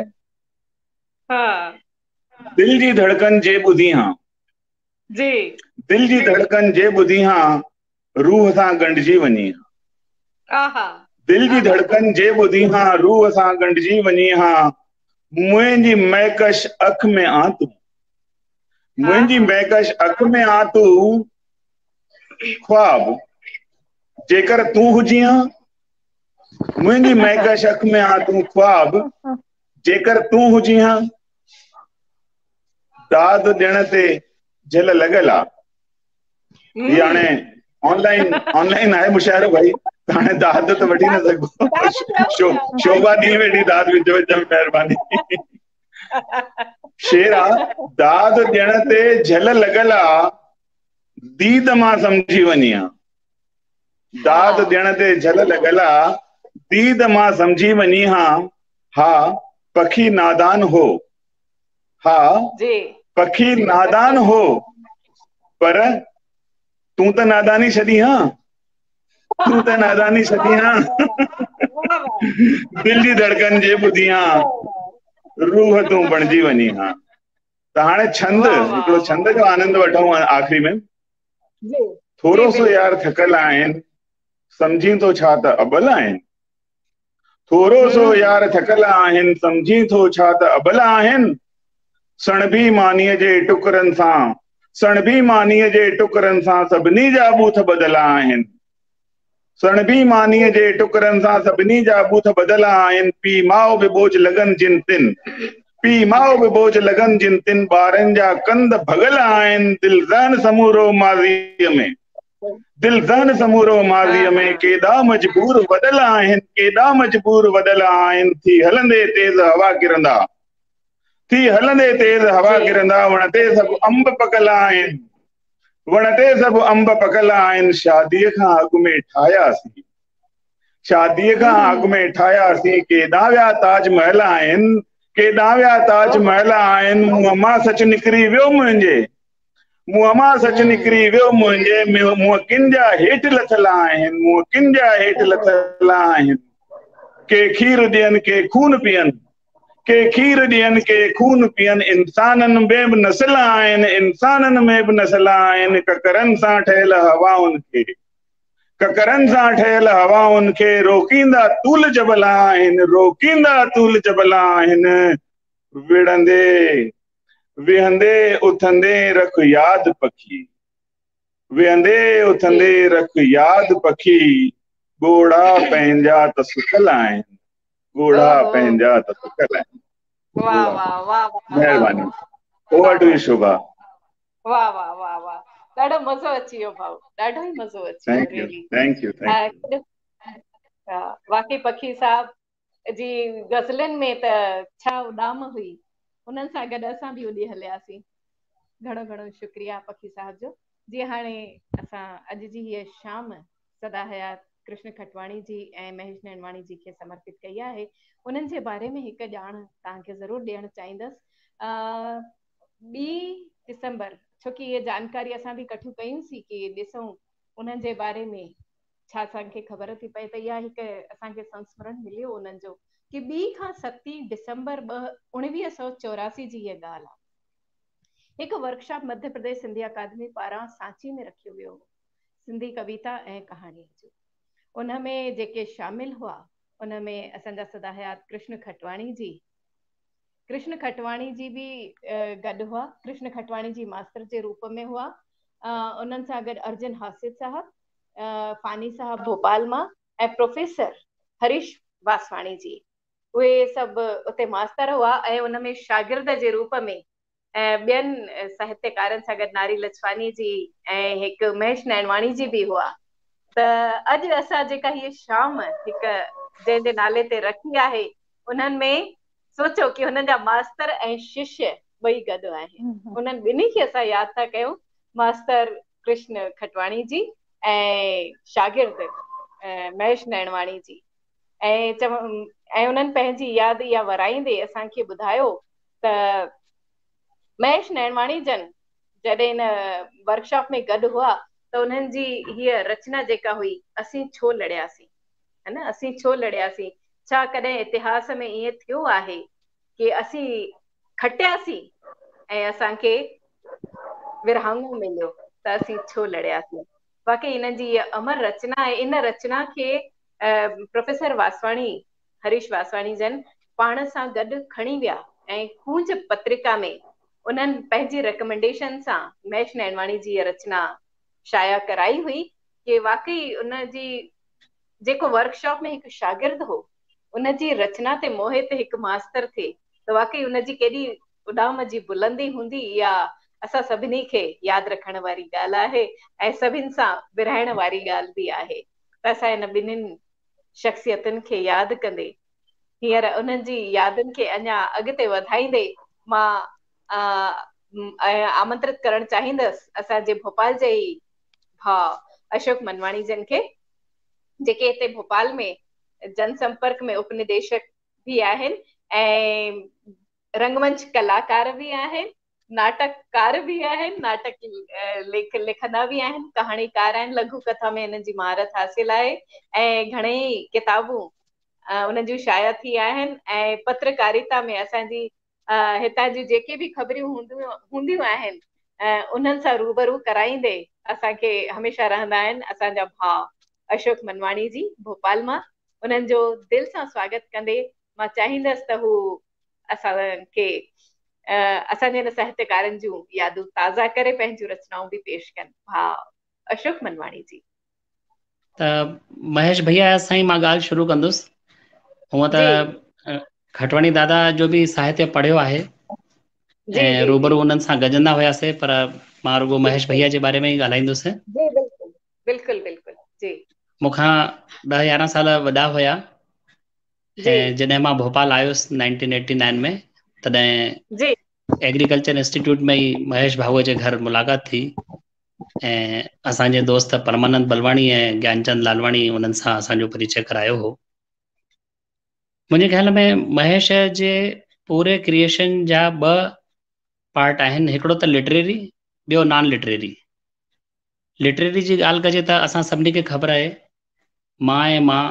S5: दिल जी धड़कन जे ॿुधी हां, दिल जी धड़कन जे ॿुधी हां, रूह सां ॻंढिजी वञी हां, दिल जी धड़कन जे ॿुधी हां, रूह सां ॻंढिजी वञी हां, मुंहिंजी महकश अख में आ तूं, मुंहिंजी महकश अख में आ तूं, ख्वाब जेकर तूं हुजी हां, मुंहिंजी महकश अख में आ तूं, ख्वाब जेकर तूं हुजी हां, दाद ॾियण ते झल लॻल आ, हीअ हाणे ऑनलाइन आहे मुशाइरो भाई, हाणे दाद त वठी न सघो, शोभा ॾींहुं वेठी दाद विझ विच में महिरबानी। शेर आ, दाद ॾियण ते झल लॻल आ, दीद मां सम्झी वञी हां, दाद ॾियण ते झल लॻल आ, दीद मां सम्झी वञी हां, हा पखी नादान हो, हा पखी नादान हो, पर तूं त नादानी छॾी हां, तूं त नादानी छॾी हां, दिल जी धड़कन जे ॿुधी हां, रूह तूं बणिजी वञी हां। त हाणे छंद, हिकिड़ो छंद जो आनंद वठूं आख़िरी में। थोरो सो यार थकल आहिनि, सम्झी तो छा त अबल आहिनि, थोरो सो यार थकल आहिनि, सम्झी थो छा त अबल आहिनि, सणभी मानीअ जे टुकरनि सां, सणभी मानीअ जे टुकरनि सां सभिनी जा बूथ बदला आहिनि, सणबी मानीअ जे टुकरनि सां सभिनी जा बूथ बदला आहिनि। पीउ माउ बि बोझ लॻनि जिन तिन, पीउ माउ बि बोझ लॻनि जिन तिन, ॿारनि जा कंध भॻल आहिनि। दिल ज़हन समूरो माज़ीअ में, दिल ज़हन समूरो माज़ीअ में, केॾा मजबूर वॾल आहिनि, केॾा मजबूर वॾल आहिनि। थी हलंदे तेज़ हवा किरंदा, थी हलंदे तेज़ हवा किरंदा, वण ते सभु अंब पकल आहिनि, वण ते सभु अंब पकल आहिनि। शादीअ खां अॻु में ठाहियासीं, शादीअ खां अॻु में ठाहियासीं, केॾा विया ताजमहल आहिनि, केॾा विया ताजमहल आहिनि। मुंहं मां सच निकिरी वियो मुंहिंजे, मुंहं मां सच निकिरी वियो मुंहिंजे, मुंहं किन जा हेठि लथल आहिनि, मुंहं किन जा हेठि लथल आहिनि। के खीर ॾियनि के खून पीअनि, के खीर ॾियनि के खून पीअनि। इंसाननि में बि नस्ल आहिनि, इंसाननि में बि नस्ल आहिनि। ककरनि सां ठहियल हवाउनि खे, ककरनि सां ठहियल हवाउनि खे रोकींदा तूल जबल आहिनि, रोकींदा तूल जबल आहिनि। विढ़ंदे विहंदे उथंदे रख यादि पखी, विहंदे उथंदे रख यादि पखी। ॻोढ़ा पंहिंजा त सुकल आहिनि, ॻोढ़ा पंहिंजा त सुकल आहिनि।
S2: वाह वाह वाह वाह,
S5: महिरबानी। Over to you Shobha.
S2: वाह वाह वाह वाह, ॾाढो मज़ो अची वियो भाऊ, ॾाढो ई मज़ो अची वियो really.
S5: Thank you thank you.
S2: वाकई पखी साहब जी गज़लनि में त छा उॾाम हुई, उन्हनि सां गॾु असां बि उॾी हलियासीं। घणो घणो शुक्रिया पखी साहब जो। जीअं हाणे असां अॼु जी हीअ शाम सदा हयात कृष्ण खटवाणी जी ऐं महेश नैनवाणी जी खे समर्पित कई आहे। उन्हनि जे बारे में हिकु ॼाण तव्हांखे ज़रूरु ॾियणु चाहींदसि। 2 दिसंबर, छोकी इहे जानकारी असां बि कठियूं कयूंसीं कि ॾिसूं उन्हनि जे बारे में छा असांखे ख़बर थी पए, त इहा हिकु असांखे संस्मरण मिलियो उन्हनि जो कि 2 खां 7 दिसंबर 1984 जी इहा ॻाल्हि आहे। हिकु वर्कशॉप मध्य प्रदेश सिंधी अकादमी पारां सांची में रखियो वियो हो, सिंधी कविता ऐं कहाणी जो। उन में जेके शामिल हुआ, उन में असांजा सदा हयात कृष्ण खटवाणी जी, कृष्ण खटवाणी जी बि गॾु हुआ। कृष्ण खटवाणी जी मास्टर जे रूप में हुआ। उन्हनि सां गॾु अर्जुन हासिद साहब, फानी साहब भोपाल मां, ऐं प्रोफेसर हरीश वासवाणी जी। उहे सभु उते मास्तर हुआ ऐं उन में शागिर्द जे रूप में ॿियनि साहित्यकारनि सां गॾु नारी लछवानी जी ऐं हिकु महेश नैनवाणी जी बि हुआ। त अॼु असां जेका हीअ शाम हिकु जंहिंजे नाले ते रखी आहे, उन्हनि में सोचो कि हुननि जा मास्तर ऐं शिष्य ॿई गॾु आहिनि। उन्हनि ॿिन्ही खे असां यादि था कयूं, मास्तर कृष्ण खटवाणी जी ऐं शागिर्द महेश नैनवाणी जी। ऐं उन्हनि पंहिंजी यादि इहा वराईंदे असांखे ॿुधायो त महेश नैनवाणी जन जॾहिं हिन वर्कशॉप में गॾु हुआ त उन्हनि जी हीअ रचना जेका हुई, असीं छो लड़ियासीं, है न, असीं छो लड़ियासीं। छा कॾहिं इतिहास में ईअं थियो आहे कि असीं खटियासीं ऐं असांखे विरहाङो मिलियो, त असीं छो लड़ियासीं। बाक़ी हिन जी इहा अमर रचना आहे। इन रचना खे प्रोफेसर वासवाणी, हरीश वासवाणी जन पाण सां गॾु खणी विया ऐं कूंज पत्रिका में उन्हनि पंहिंजी रिकमेंडेशन सां महेश नैनवाणी जी इहा रचना शाया कराई हुई कि वाकई उनजी जेको वर्कशॉप में हिकु शागिर्द हो, उनजी रचना ते मोहित हिकु मास्तर थिए, त वाकई उनजी केॾी उॾाम जी बुलंदी हूंदी, इहा असां सभिनी खे यादि रखण वारी ॻाल्हि आहे ऐं सभिनि सां विरहाइण वारी ॻाल्हि बि आहे। त असां हिन ॿिन्हिनि शख़्सियतुनि खे यादि कंदे, हींअर उन्हनि जी यादुनि खे अञा अॻिते वधाईंदे, मां आमंत्रित करणु चाहींदसि असांजे भोपाल जे ई भाउ अशोक मनवाणी जन खे, जेके हिते भोपाल में जनसंपर्क में उपनिदेशक भी आहिनि ऐं रंगमंच कलाकार भी आहिनि, नाटककार भी आहिनि, नाटक लिखंदा भी आहिनि, कहाणीकार आहिनि, लघु कथा में हिननि जी महारत हासिल आहे ऐं घणेई किताबूं उन्हनि जूं शाया थी आहिनि ऐं पत्रकारिता में असांजी हितां जी जेके भी ख़बरियूं हूंदियूं आहिनि उन्हनि सां रूबरू कराईंदे असांखे हमेशह रहंदा आहिनि असांजा भाउ अशोक मनवाणी जी भोपाल मां। उन्हनि जो दिलि सां स्वागत कंदे मां चाहींदसि त हू असांखे असांजे हिन साहित्यकारनि जूं यादूं ताज़ा करे पंहिंजूं रचनाऊं बि पेश कनि। भाउ अशोक मनवाणी जी।
S6: त महेश भैया सां ई मां ॻाल्हि शुरू कंदुसि। हूअं
S2: जी
S6: त खटवाणी दादा जो बि साहित्य पढ़ियो आहे
S2: जी
S6: ऐं
S2: जी जी
S6: रूबरू उन्हनि सां गॼंदा हुआसीं, पर मां रुगो महेश
S2: बिल्कुलु
S6: भैया जे बारे में ई ॻाल्हाईंदुसि।
S2: जी बिल्कुलु बिल्कुलु बिल्कुलु जी
S6: मूंखां 10-11 साल वॾा हुया
S2: जी
S6: ऐं जॾहिं मां भोपाल आयुसि 1989 में, तॾहिं
S2: जी
S6: एग्रीकल्चर इंस्टीट्यूट में ई महेश भाऊअ जे घर मुलाक़ात थी ऐं असांजे दोस्त परमानंद बलवाणी ऐं ज्ञानचंद लालवाणी उन्हनि सां असांजो परिचय करायो हो। मुंहिंजे ख़्याल में महेश जे पूरे क्रिएशन जा 2 पार्ट आहिनि, हिकिड़ो त लिटरेरी, ॿियो नॉन लिटरेरी। लिटरेरी जी ॻाल्हि कजे त असां सभिनी खे ख़बर आहे, मां ऐं मां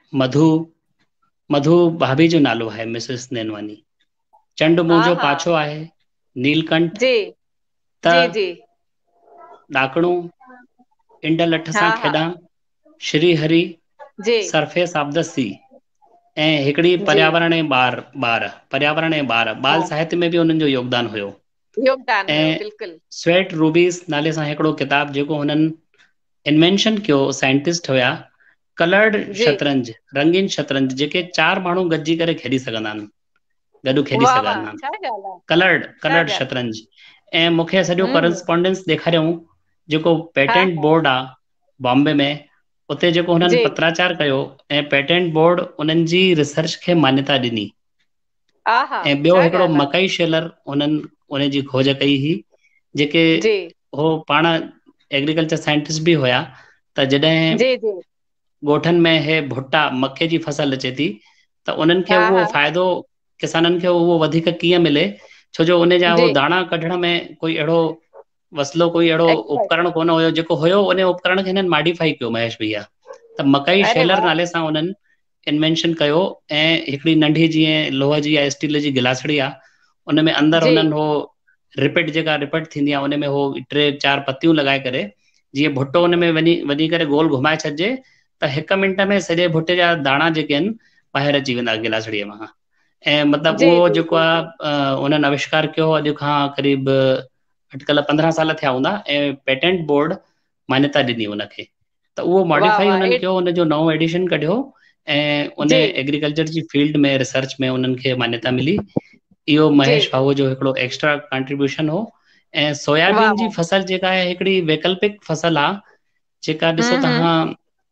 S6: मधु भाभी जो नालो आहे, मिसिस नैनवानी। चंड
S2: हा
S6: मुंहिंजो
S2: हा
S6: पाछो आहे, नीलकंठ
S2: जी
S6: त
S2: जी जी
S6: ॾाकणूं, इंड लठ
S2: हा
S6: सां
S2: हा
S6: खेॾां, श्री हरि,
S2: जी
S6: सरफेस ऑफ द सी ऐं हिकिड़ी
S2: जी
S6: पर्यावरण ऐं पर्यावरण ऐं ॿार, बाल
S2: हा
S6: साहित्य में बि उन्हनि जो योगदान हुयो।
S2: योगदान हुयो
S6: ऐं
S2: बिल्कुलु
S6: स्वेट रूबीस नाले सां हिकिड़ो किताब जेको हुननि इन्वेंशन कयो, साइंटिस्ट हुया, कलर्ड
S2: जी
S6: शतरंज, रंगीन शतरंज, जेके 4 माण्हू गॾिजी करे खेॾी सघंदा आहिनि, गॾु खेॾी
S2: वाह
S6: सघंदा
S2: वाह
S6: आहिनि,
S2: छा ॻाल्हि आहे छा
S6: कलर्ड
S2: ॻाल्हि आहे
S6: शतरंज। ऐं मूंखे सॼो
S2: हम्म
S6: करस्पॉन्डेंस ॾेखारियऊं, जेको
S2: हा
S6: पेटेंट
S2: हा
S6: बोर्ड आहे बॉम्बे में, उते जेको हुननि
S2: जी
S6: पत्राचार कयो ऐं पेटेंट बोर्ड उन्हनि जी रिसर्च खे मान्यता ॾिनी।
S2: हा हा
S6: ऐं ॿियो
S2: छा
S6: हिकिड़ो
S2: ॻाल्हि
S6: मकई शेलर उन्हनि उन जी खोज कई हुई, जेके
S2: आहे जी
S6: हो पाण एग्रीकल्चर साइंटिस्ट बि हुया। त जॾहिं
S2: जी जी
S6: ॻोठनि में हे भुट्टा मके जी फसल अचे थी, त उन्हनि खे
S2: हा
S6: उहो
S2: हा
S6: फ़ाइदो, किसाननि खे उहो वधीक कीअं मिले, छो जो उन जा
S2: जी
S6: उहो दाणा कढण में कोई अहिड़ो मसइलो, कोई अहिड़ो
S2: एक्सपर्ट
S6: उपकरण कोन हुयो, जेको हुयो उन उपकरण खे हिननि मॉडिफाई कयो महेश भईया। त मकई
S2: अरे
S6: शेलर
S2: वाह
S6: नाले सां उन्हनि इन्वेंशन कयो ऐं हिकिड़ी नंढी जीअं लोह जी या स्टील जी गिलासड़ी आहे, उन में अंदरि
S2: जी
S6: हुननि हो रिपिट, जेका रिपिट थींदी आहे, उन में हो 3-4 पतियूं लॻाए करे, जीअं भुट्टो हुन में वञी करे गोल घुमाए छॾिजे, त 1 मिंट में सॼे भुट्टे जा दाणा जेके आहिनि ॿाहिरि अची वेंदा गिलासड़ीअ मां। ऐं मतिलबु
S2: जी
S6: उहो
S2: जी
S6: जेको
S2: जी जी
S6: आहे उन्हनि आविष्कार कयो, अॼु खां क़रीब अटकल 15 साल थिया हूंदा, ऐं पेटेंट बोर्ड मान्यता ॾिनी हुनखे। त उहो
S2: वाह
S6: मॉडिफाई
S2: वाह
S6: हुननि कयो, हुनजो नओं एडिशन कढियो ऐं उन
S2: जी
S6: एग्रीकल्चर जी फील्ड में, रिसर्च में उन्हनि खे मान्यता मिली। इहो
S2: जी
S6: महेश भाऊ जो हिकिड़ो एक्स्ट्रा कंट्रीब्यूशन हो। ऐं
S2: वाह
S6: सोयाबीन जी
S2: वाह
S6: फसल जेका आहे, हिकिड़ी वैकल्पिक फसल आहे, जेका ॾिसो
S2: हम्म
S6: तव्हां,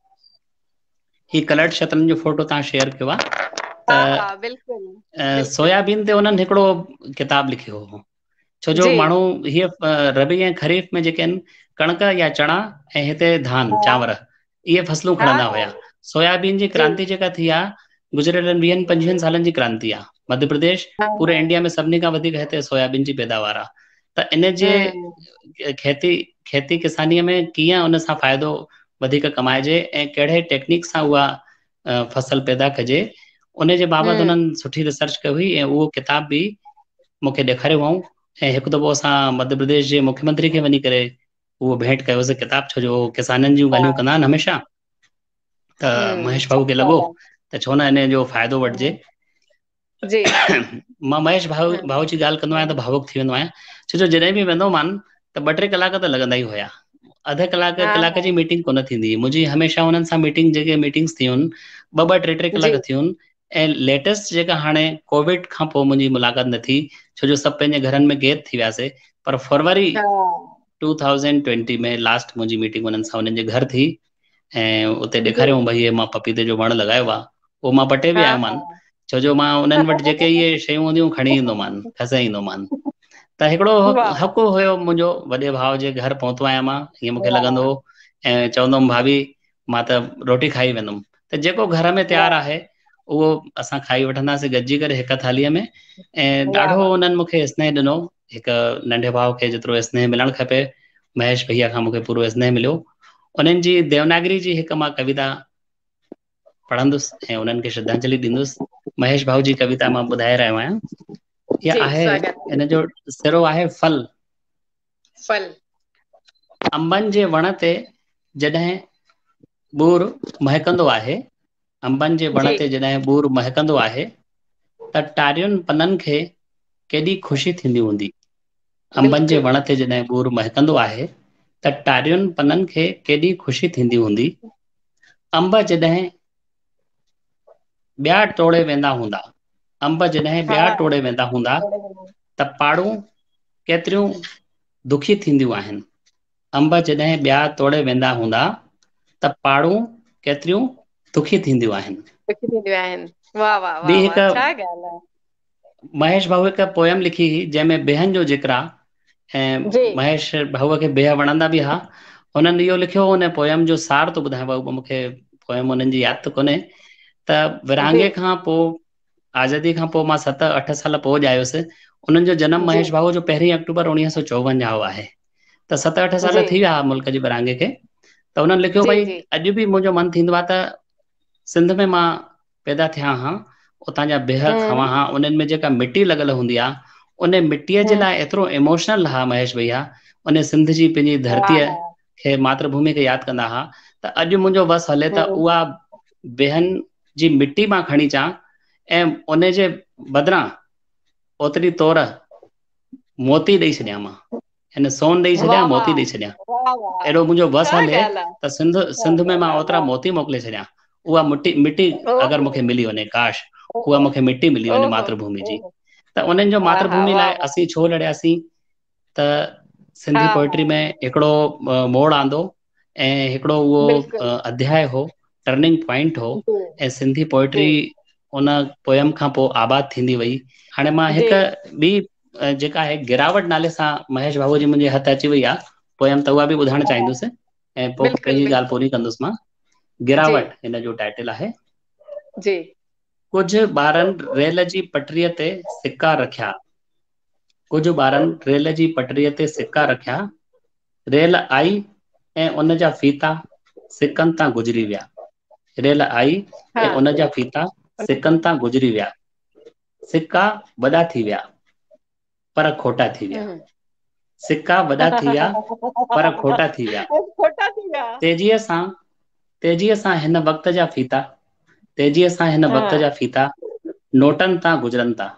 S6: ही कलर्ड शतरंज जो फोटो तव्हां शेयर कयो आहे,
S2: हा
S6: त
S2: हा बिल्कुलु बिल्कुलु
S6: सोयाबीन ते उन्हनि हिकिड़ो किताब लिखियो हो, छो जो
S2: जी
S6: माण्हू हीअ रबी ऐं ख़रीफ़ में जेके आहिनि कणक या चणा ऐं हिते धान
S2: हा
S6: चांवर, इहे फसलूं
S2: हा
S6: खणंदा
S2: हा
S6: हुया। सोयाबीन जी
S2: जी
S6: क्रांति जेका थी आहे, गुज़िरियल 20-25 सालनि जी क्रांति आहे। मध्य प्रदेश
S2: हा
S6: पूरे
S2: हा
S6: इंडिया में सभिनी खां वधीक हिते सोयाबीन जी पैदावार आहे। त इन जे
S2: हम्म
S6: खेती किसानीअ में कीअं उन सां फ़ाइदो वधीक कमाइजे ऐं कहिड़े टेक्निक सां उहा फसल पैदा कजे, उन जे बाबति
S2: हम्म
S6: हुननि सुठी रिसर्च कई हुई ऐं उहो किताब बि मूंखे ॾेखारियो हुअऊं। ऐं हिकु दफ़ो असां मध्य प्रदेश जे मुख्यमंत्री खे वञी करे उहो भेंट कयोसीं किताब, छो जो किसाननि जूं
S2: हा
S6: ॻाल्हियूं कंदा आहिनि हमेशा। त महेश
S2: छा
S6: भाऊ खे लॻो
S2: ॻाल्हि आहे
S6: त छो न इन जो फ़ाइदो वठिजे।
S2: जी
S6: मां महेश
S2: हम्म
S6: भाऊ जी ॻाल्हि कंदो आहियां त भावुक थी वेंदो आहियां, छो जो जॾहिं बि वेंदो मान त 2-3 कलाक त लॻंदा ई हुया। अध
S2: हा
S6: कलाक
S2: हा
S6: जी मीटिंग कोन थींदी हुई मुंहिंजी, हमेशा हुननि सां मीटिंग, जेके मीटिंग्स थियूं 2-2 3-3
S2: जी
S6: कलाक थियूं। ऐं लेटेस्ट जेका हाणे कोविड खां पोइ मुंहिंजी मुलाक़ात न थी, छो जो सभु पंहिंजे घरनि में क़ैद थी वियासीं, पर फरवरी
S2: हा
S6: 2020 में लास्ट मुंहिंजी मीटिंग हुननि सां हुननि जे घर थी ऐं उते
S2: जी
S6: ॾेखारियऊं भई मां पपीते जो वणु लॻायो आहे, उहो मां पटे बि
S2: हा
S6: आयो
S2: हा
S6: मान, छो जो मां उन्हनि वटि जेके इहे शयूं हूंदियूं खणी ईंदो मान, खसाए ईंदो मान। त हिकिड़ो
S2: वाह वाह
S6: हक़ु हुयो मुंहिंजो, वॾे भाउ जे घर पहुतो आहियां मां, हीअं मूंखे लॻंदो
S2: वाह
S6: हो। ऐं चवंदो हुमि भाभी मां त रोटी खाई वेंदुमि, त जेको घर में तयारु
S2: वाह
S6: आहे उहो असां खाई वठंदासीं गॾिजी करे हिक थालीअ में। ऐं
S2: वाह
S6: ॾाढो
S2: वाह
S6: उन्हनि मूंखे स्नेह ॾिनो, हिकु नंढे भाउ खे जेतिरो स्नेह मिलणु खपे, महेश भईया खां मूंखे पूरो स्नेह मिलियो। उन्हनि जी देवनागरी जी हिकु मां कविता पढ़ंदुसि ऐं उन्हनि खे श्रद्धांजलि ॾींदुसि। महेश भाऊ जी कविता मां ॿुधाए रहियो आहियां। इहा
S2: जी
S6: आहे,
S2: स्वागत
S6: इन जो सिरो आहे फल।
S2: फल
S6: अंबनि जे वण ते जॾहिं ॿूर महकंदो आहे, अंबनि जे वण
S2: जी
S6: ते जॾहिं ॿूर महकंदो आहे, त टारियुनि पननि खे केॾी ख़ुशी थींदी हूंदी। अंबनि जे
S2: बिल्कुलु
S6: वण ते जॾहिं ॿूर महकंदो आहे, त टारियुनि पननि खे केॾी ख़ुशी थींदी हूंदी। अंब जॾहिं ॿिया टोड़े वेंदा हूंदा, अंब जॾहिं ॿिया टोड़े वेंदा हूंदा त पाड़ूं केतिरियूं दुखी थींदियूं आहिनि। अंब जॾहिं ॿिया तोड़े वेंदा हूंदा त पाड़ूं केतिरियूं दुखी थींदियूं आहिनि।
S2: वाह वाह
S6: ॿी
S2: वाह वाह,
S6: हिकु
S2: छा ॻाल्हि आहे।
S6: महेश भाऊ हिकु पोयम लिखी हुई जंहिंमें बेहन जो ज़िक्र आहे, ऐं
S2: जी
S6: महेश भाऊअ खे बेह वणंदा बि हा। हुननि इहो लिखियो, हुन पोयम जो सार थो ॿुधायां भाऊ, मूंखे पोयम हुननि जी यादि त कोन्हे। त
S2: जी
S6: विरहाङे खां पोइ, आज़ादी खां पोइ मां 7-8 साल पोइ ॼायुसि। उन्हनि जो जनम
S2: जी
S6: महेश भाऊ जो 1 अक्टूबर 1954 आहे। त 7-8 साल
S2: जी
S6: थी विया मुल्क जी विरहाङे खे। त हुननि लिखियो,
S2: जी
S6: भई
S2: जी
S6: अॼु बि मुंहिंजो मन थींदो आहे त सिंध में मां पैदा थिया हा, उतां जा बेह
S2: हम्म
S6: खवां हा। उन्हनि में जेका मिटी लॻल हूंदी आहे, उन मिटीअ जे
S2: हम्म
S6: लाइ एतिरो इमोशनल हा महेश भैया। उन सिंध जी पंहिंजी धरतीअ
S2: वाह
S6: खे, मातृभूमि खे यादि कंदा हुआ। त अॼु मुंहिंजो बस हले त
S2: हम्म
S6: उहा बेहन जी मिटी मां खणी अचां, ऐं उन जे बदिरां ओतिरी तौर मोती ॾेई छॾियां मां, यानी सोन ॾेई छॾियां,
S2: वाह
S6: मोती
S2: वाह
S6: ॾेई छॾियां।
S2: वाह वाह,
S6: अहिड़ो मुंहिंजो
S2: छा
S6: वस हले
S2: ॻाल्हि आहे,
S6: त सिंध में मां ओतिरा मोती मोकिले छॾियां। उहा मिटी अगरि
S2: ओहो
S6: मूंखे मिली वञे, काश उहा
S2: ओहो
S6: मूंखे मिटी मिली वञे
S2: ओहो
S6: मातृभूमि जी।
S2: ओहो,
S6: त उन्हनि जो
S2: हा हा
S6: मातृभूमि
S2: वाह
S6: लाइ
S2: वाह,
S6: असीं छो लड़ियासीं? त
S2: हा
S6: सिंधी
S2: हा
S6: पोइट्री में हिकिड़ो मोड़ आंदो, ऐं हिकिड़ो उहो
S2: बिल्कुलु
S6: अध्याय हो, टर्निंग पॉइंट हो।
S2: जी
S6: ऐं सिंधी
S2: जी
S6: पोइट्री उन पोयम खां पोइ आबाद थींदी वई। हाणे मां
S2: जी
S6: हिकु ॿी जेका आहे गिरावट नाले सां महेश भाऊ जी मुंहिंजे हथ अची वई आहे पोयम, त उहा बि ॿुधाइण
S2: हा
S6: चाहींदुसि, ऐं पोइ
S2: बिल्कुलु
S6: पंहिंजी ॻाल्हि
S2: बिल्कुलु
S6: पूरी कंदुसि मां।
S2: जी
S6: गिरावट हिन जो टाइटल आहे।
S2: जी
S6: कुझु ॿारनि रेल जी पटरीअ ते सिका रखिया, कुझु ॿारनि रेल जी पटरीअ ते सिका रखिया, रेल आई ऐं उन जा फीता सिकनि तां गुज़री विया। रेल आई
S2: हा
S6: ऐं उन जा फीता सिकनि तां गुज़री विया। सिका वॾा थी विया पर खोटा थी विया।
S2: हम्म
S6: सिका वॾा थी विया पर खोटा थी विया।
S2: खोटा थी विया,
S6: तेजीअ सां हिन वक़्त जा फीता, तेजीअ सां हिन वक़्त
S2: हा
S6: जा फीता नोटनि तां गुज़रनि था।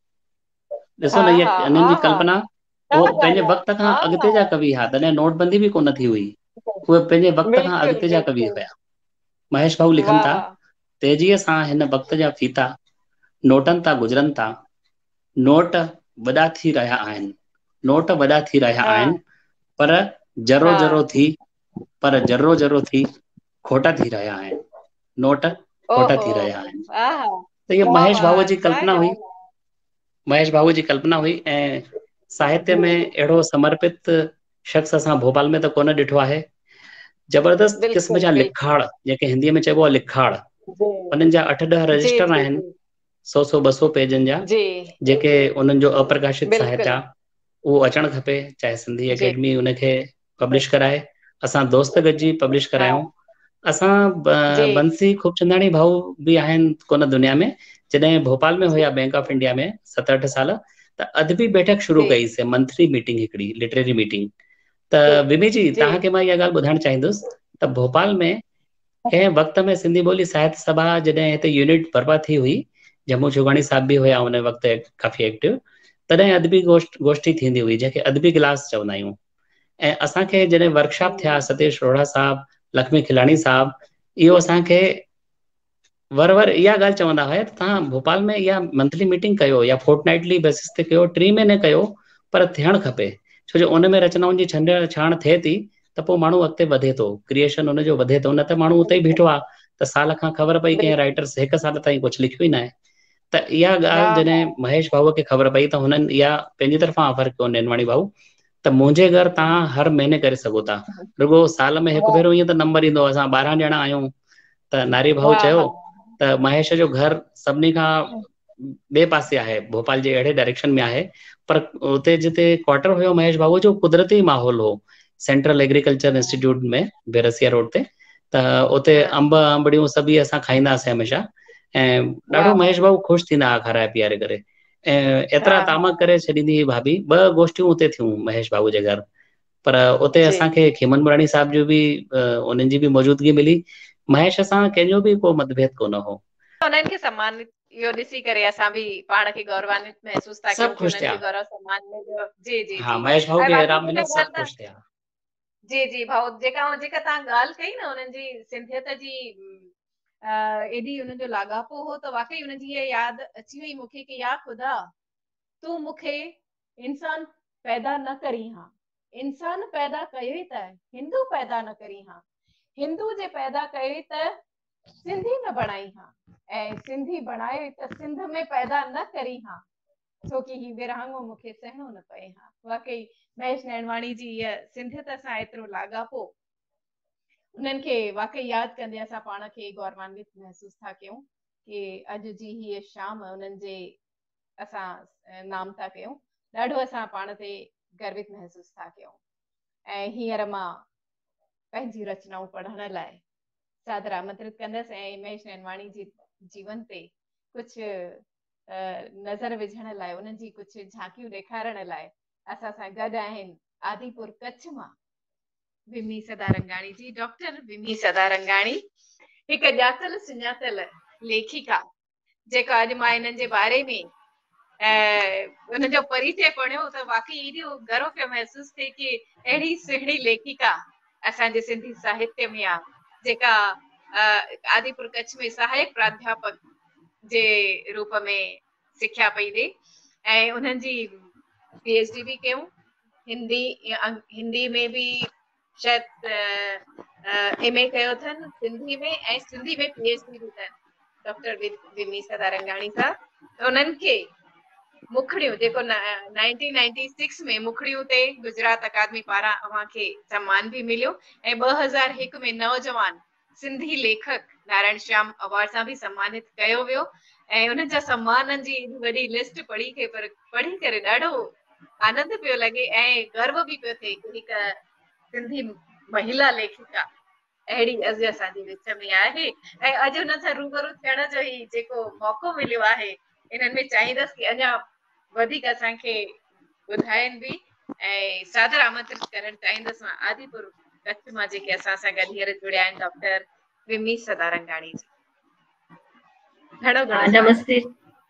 S6: ॾिसो न,
S2: आहा
S6: इन्हनि जी
S2: आहा,
S6: कल्पना।
S2: छा
S6: उहो पंहिंजे
S2: ॻाल्हि आहे,
S6: वक़्त खां
S2: आहा
S6: अॻिते जा कवि हुआ, तॾहिं नोटबंदी बि कोन थी हुई। उहे पंहिंजे वक़्त खां
S2: बिल्कुलु
S6: अॻिते जा कवि
S2: बिल्कुलु,
S6: हुया। महेश भाऊ लिखनि
S2: वाह
S6: था,
S2: वाह,
S6: तेजीअ सां हिन वक़्त जा फीता नोटनि तां गुज़रनि था। नोट वॾा थी रहिया आहिनि, नोट वॾा थी रहिया
S2: हा
S6: आहिनि, पर जरो
S2: हा
S6: जरो थी, पर जरो जरो थी खोटा थी रहिया आहिनि। नोट खोटा
S2: ओहो
S6: थी रहिया आहिनि।
S2: आहा,
S6: त इहा
S2: वाह
S6: महेश भाऊअ
S2: वाह,
S6: जी
S2: छा
S6: कल्पना हुई।
S2: ॻाल्हि आहे,
S6: महेश भाऊ जी कल्पना हुई, ऐं साहित्य में अहिड़ो समर्पित शख़्स असां भोपाल में त कोन ॾिठो आहे। ज़बरदस्त क़िस्म
S2: बिल्कुलु
S6: जा
S2: बिल्कुलु,
S6: लिखाण, जेके हिंदीअ में चइबो आहे लिखाण,
S2: जी
S6: उन्हनि जा 8-10
S2: जी
S6: रजिस्टर
S2: जी
S6: आहिनि,
S2: जी
S6: 100-200 पेजनि जा,
S2: जी
S6: जेके उन्हनि जो अप्रकाशित साहित्य
S2: बिल्कुलु
S6: आहे। उहो अचणु खपे, चाहे सिंधी
S2: जी
S6: अकेडमी उनखे पब्लिश कराए, असां दोस्त गॾिजी पब्लिश
S2: हा
S6: करायूं। असां
S2: जी
S6: बंसी खूबचंदाणी भाऊ बि आहिनि कोन दुनिया में, जॾहिं भोपाल में
S2: जी
S6: हुया बैंक ऑफ इंडिया में 7-8 साल, त अदबी बैठक शुरू
S2: जी
S6: कईसीं, मंथली मीटिंग, हिकिड़ी लिटरेरी मीटिंग। त विमी जी, तव्हांखे मां इहा ॻाल्हि ॿुधाइण चाहींदुसि त भोपाल में कंहिं वक़्त में सिंधी ॿोली साहित्य सभा जॾहिं हिते यूनिट बर्पा थी हुई, जम्मू जोगाणी साहिब बि हुया हुन वक़्तु काफ़ी एक्टिव, तॾहिं अदबी गोष्ठी थींदी हुई, जंहिंखे अदबी क्लास चवंदा आहियूं। ऐं असांखे जॾहिं वर्कशॉप थिया, सतीश रोहड़ा साहिबु, लक्ष्मी खिलाणी साहिबु, इहो असांखे वर इहा ॻाल्हि चवंदा हुआ त तव्हां भोपाल में इहा मंथली मीटिंग कयो, या फोर्टनाइटली बेसिस ते कयो, 3 महीने कयो, पर थियणु खपे। छो जो उन में रचनाउनि जी छंड छाण थिए थी, त पोइ माण्हू अॻिते वधे थो, क्रिएशन हुनजो वधे थो। न त माण्हू उते ई बीठो आहे, त साल खां ख़बर पई कंहिं
S2: बिल्कुलु
S6: राइटर्स 1 साल ताईं कुझु लिखियो ई न आहे। त इहा
S2: हा
S6: ॻाल्हि
S2: हा
S6: जॾहिं महेश भाऊअ खे ख़बर पई, त हुननि इहा पंहिंजी तरफ़ां ऑफर कयो, नेनवाणी भाऊ, त मुंहिंजे घर तव्हां हर महीने करे सघो था, रुॻो साल में हिकु
S2: वाह
S6: भेरो ईअं त नंबर ईंदो, असां 12 ॼणा आहियूं। त नारी भाऊ
S2: वाह
S6: चयो
S2: हा
S6: त महेश जो घर सभिनी खां ॿिए पासे आहे, भोपाल जे अहिड़े डायरेक्शन में आहे, पर उते जिते क्वार्टर हुयो महेश भाऊ जो, कुदरती माहौल हो सेंट्रल एग्रीकल्चर इंस्टीट्यूट में, बेरसिया रोड ते। त उते
S2: हा
S6: अंब अंबड़ियूं सभु असां खाईंदा हुआसीं हमेशह, ऐं ॾाढो
S2: वाह वाह
S6: महेश भाऊ ख़ुशि थींदा हुआ खाराए पीआरे करे। ऐं
S2: हा
S6: एतिरा ताम
S2: हा
S6: करे छॾींदी हुई भाभी, 2 गोष्ठियूं उते थियूं महेश बाबू जे घर। पर उते
S2: जी
S6: असांखे खेमन मुराणी साहिब जो बि उन्हनि जी बि मौजूदगी मिली। महेश सां कंहिंजो बि को मतभेद कोन हो।
S2: उन्हनि खे सम्मानित, इहो ॾिसी करे असां बि पाण खे गौरवान्वित महसूस था कयूं
S6: सभु
S2: कि
S6: ख़ुशि
S2: उन्हनि
S6: थिया।
S2: खे गौरव सम्मान मिलियो। जी जी
S6: हा,
S2: जी,
S6: महेश भाऊ
S2: ऐं
S6: खे
S2: बाक़ी
S6: इनाम
S2: हिकु
S6: मिलियो, सभु
S2: ॻाल्हि त
S6: ख़ुशि थिया।
S2: जी जी भाउ, जेका तव्हां ॻाल्हि कई न उन्हनि जी सिंधियत जी एॾी उन्हनि जो लाॻापो हो, त वाकई उन्हनि जी इहा यादि अची वई मूंखे कि या ख़ुदा तूं मूंखे इंसान पैदा न करी हा, इंसान पैदा कयो त हिंदू पैदा न करी हा, हिंदू जे पैदा कयो त सिंधी न बणाई हा, ऐं सिंधी बणायो त सिंध में पैदा न करी हा, छोकी ही विरहाङो मूंखे सहणो न पए हा। वाकई महेश नैनवाणी जी इहा सिंधियत सां एतिरो लाॻापो, उन्हनि खे वाकई यादि कंदे असां पाण खे गौरवान्वित महसूस था कयूं कि अॼु जी हीअ शाम उन्हनि जे असां नाम था कयूं, ॾाढो असां पाण ते गर्वित महसूस था कयूं। ऐं हींअर मां पंहिंजी रचनाऊं पढ़ण लाइ सादर आमंत्रित कंदसि ऐं महेश नैनवाणी जी जीवन ते कुझु नज़र विझण लाइ, उन्हनि जी कुझु झांकियूं ॾेखारण लाइ असां सां गॾु आहिनि आदिपुर कच्छ मां विमी सदारंगाणी जी। डॉक्टर विमी सदारंगाणी हिकु ॼातल सुञातल लेखिका, जेका अॼु मां इन्हनि जे बारे में उन्हनि जो परिचय पढ़ियो त वाकई एॾो गर्व पियो महसूस थिए कि अहिड़ी सुहिणी लेखिका असांजे सिंधी साहित्य में आहे, जेका आदिपुर कच्छ में सहायक प्राध्यापक जे रूप में सिख्या पई ॾे ऐं उन्हनि जी PhD बि कयूं, हिंदी में बि शायद MA कयो अथनि सिंधी में, ऐं सिंधी में PhD बि अथनि डॉक्टर विमी सदारंगाणी साहब। उन्हनि खे मुखड़ियूं जेको 1996 में मुखड़ियूं ते गुजरात अकादमी पारां अव्हांखे सम्मान बि मिलियो ऐं 2001 में नौजवान सिंधी लेखक नारायण श्याम अवार्ड सां बि सम्मानित कयो वियो। ऐं उन्हनि जा सम्माननि जी वॾी लिस्ट पढ़ी करे ॾाढो आनंद पियो लॻे ऐं गर्व बि पियो थिए कि हिकु सिंधी महिला लेखिका अहिड़ी अॼु असांजे विच में आहे। ऐं अॼु हुन सां रूबरू थियण जो ई जेको मौक़ो मिलियो आहे, इन्हनि में चाहींदसि कि अञा वधीक असांखे ॿुधाइनि बि ऐं सादर आमंत्रित करणु चाहींदसि मां आदिपुर कच्छ मां जेके असां सां गॾु हींअर जुड़िया आहिनि डॉक्टर विमी सदारंगाणी जी।
S7: नमस्ते।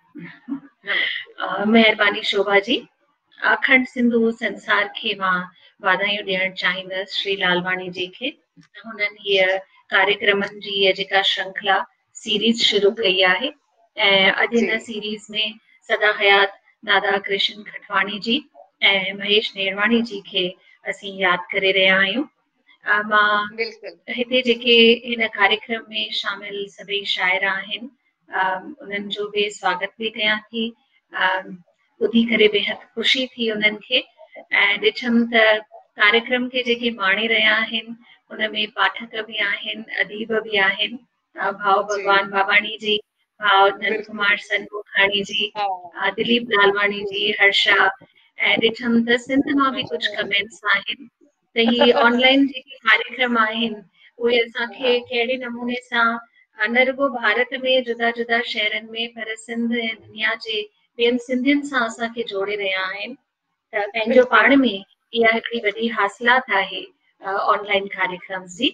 S7: महिरबानी शोभा जी। अखंड सिंधु संसार खे मां वाधायूं ॾियणु चाहींदसि श्री लालवाणी जी खे। हुननि हीअ कार्यक्रमनि जी इहा जेका श्रृंखला सीरीज शुरू कई आहे ऐं अॼु हिन सीरीज में सदा हयात दादा कृष्ण खटवाणी जी ऐं महेश नेरवाणी जी खे असीं यादि करे रहिया आहियूं। मां हिते जेके हिन कार्यक्रम में शामिल सभई शाइर आहिनि उन्हनि जो बि स्वागत बि कयां थी। ॿुधी करे बेहद ख़ुशी थी उन्हनि खे ऐं ॾिठमि त कार्यक्रम खे जेके माणे रहिया आहिनि उन में पाठक बि आहिनि, अदीब बि आहिनि, भाउ भगवान बाबाणी जी, भाउ नंद कुमार सनमुखाणी जी, दिलीप लालवाणी जी, हर्षा, ऐं ॾिठमि त सिंध मां बि कुझु कमेंट्स आहिनि त ही ऑनलाइन जेके कार्यक्रम आहिनि उहे असांखे कहिड़े नमूने सां न रुगो भारत में जुदा जुदा शहरनि में पर सिंध ऐं दुनिया जे ॿियनि सिंधियुनि सां असांखे जोड़े रहिया आहिनि। त पंहिंजो पाण में इहा हिकिड़ी वॾी हासिलात आहे ऑनलाइन कार्यक्रम जी।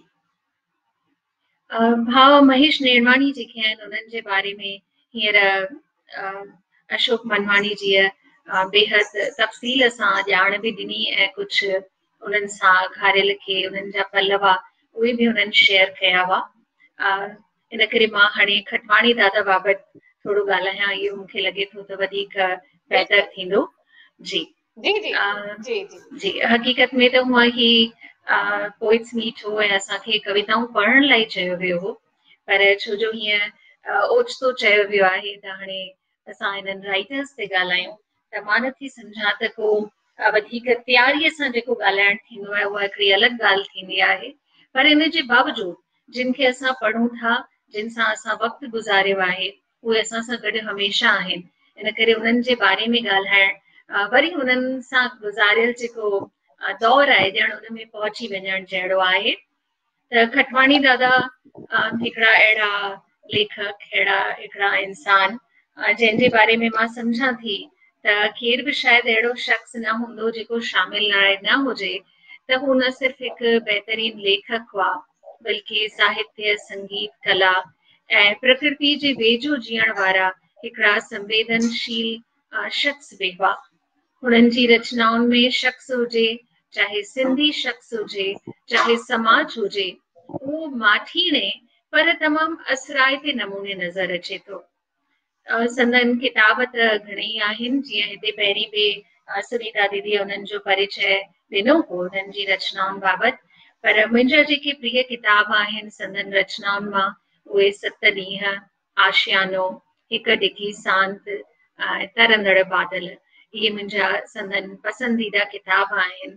S7: भाउ महेश नेरवाणी जेके आहिनि उन्हनि जे बारे में हींअर अशोक मनवाणी जीअ बेहद तफ़सील सां ॼाण बि ॾिनी ऐं कुझु उन्हनि सां घारियल खे उन्हनि जा पलवा उहे बि उन्हनि शेयर कया हुआ। इन करे मां हाणे खटवाणी दादा बाबति थोरो ॻाल्हायां, इहो मूंखे लॻे थो त वधीक बहितर थींदो। जी जी हक़ीक़त में त हूअं ई पोइट्स मीट हो ऐं असांखे कविताऊं पढ़ण लाइ चयो वियो हो, पर छो जो हीअं ओचितो चयो वियो आहे त हाणे असां हिननि राइटर्स ते ॻाल्हायूं त मां नथी सम्झां त को वधीक तयारीअ सां जेको ॻाल्हाइण थींदो आहे उहा हिकिड़ी अलॻि ॻाल्हि थींदी आहे। पर इन जे बावजूद जिन खे असां पढ़ूं था, जिन सां असां वक़्तु गुज़ारियो आहे, उहे असां सां गॾु हमेशह आहिनि। इन करे उन्हनि जे बारे में ॻाल्हाइण वरी उन्हनि सां गुज़ारियल जेको दौर आहे ॼण उन में पहुची वञण जहिड़ो आहे। त खटवाणी दादा हिकिड़ा अहिड़ा लेखक, अहिड़ा हिकिड़ा इंसान जंहिंजे बारे में मां सम्झां थी त केर बि शायदि अहिड़ो शख़्स न हूंदो जेको शामिल न हुजे त हू न सिर्फ़ु हिकु बहितरीन लेखक हुआ बल्कि साहित्य, संगीत, कला ऐं प्रकृति जे वेझो जीअण वारा हिकिड़ा संवेदनशील शख़्स बि हुआ। हुननि जी रचनाउनि में शख़्स हुजे, चाहे सिंधी शख्स हुजे, चाहे समाज हुजे, वो माठीणे पर तमाम असराइते नमूने नज़र अचे थो। संदन किताब त घणेई आहिनि, जीअं हिते पहिरीं बि सुनीता दीदी उन्हनि जो परिचय ॾिनो हो उन्हनि जी रचनाउनि बाबति, पर मुंहिंजा जेके प्रिय किताब आहिनि संदन रचनाउनि मां, उहे 7 ॾींहं, आशियानो, हिक डिघी सांत, तरंदड़ बादल, इहे मुंहिंजा संदन पसंदीदा किताब आहिनि।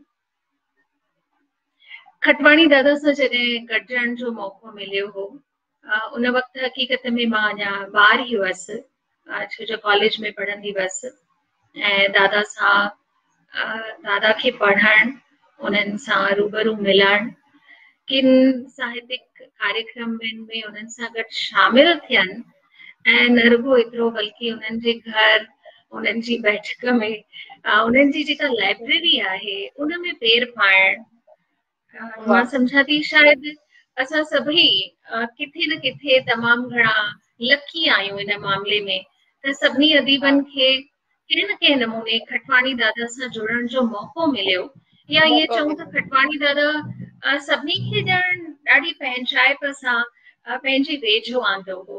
S7: खटवाणी दादा सां जॾहिं गॾिजण जो मौक़ो मिलियो हो, उन वक़्तु हक़ीक़त में मां अञा ॿार ई हुअसि, छो जो कॉलेज में पढ़ंदी हुअसि, ऐं दादा सां दादा खे पढ़णु, उन्हनि सां रूबरू मिलणु, किन साहित्यिक कार्यक्रमनि में उन्हनि सां गॾु शामिल थियनि, ऐं न रुगो एतिरो बल्कि उन्हनि जे घर, उन्हनि जी बैठक में, उन्हनि जी जेका लाइब्रेरी आहे उन में पेर पाइणु, मां सम्झां थी शायदि असां सभई किथे न किथे तमामु घणा लकी आहियूं इन मामले में, त सभिनी अदीबनि खे कंहिं न कंहिं नमूने खटवाणी दादा सां जुड़ण जो मौक़ो मिलियो, या इहे चऊं त खटवाणी दादा सभिनी खे ॼण ॾाढी पंहिंजाइप सां पंहिंजे वेझो आंदो हो।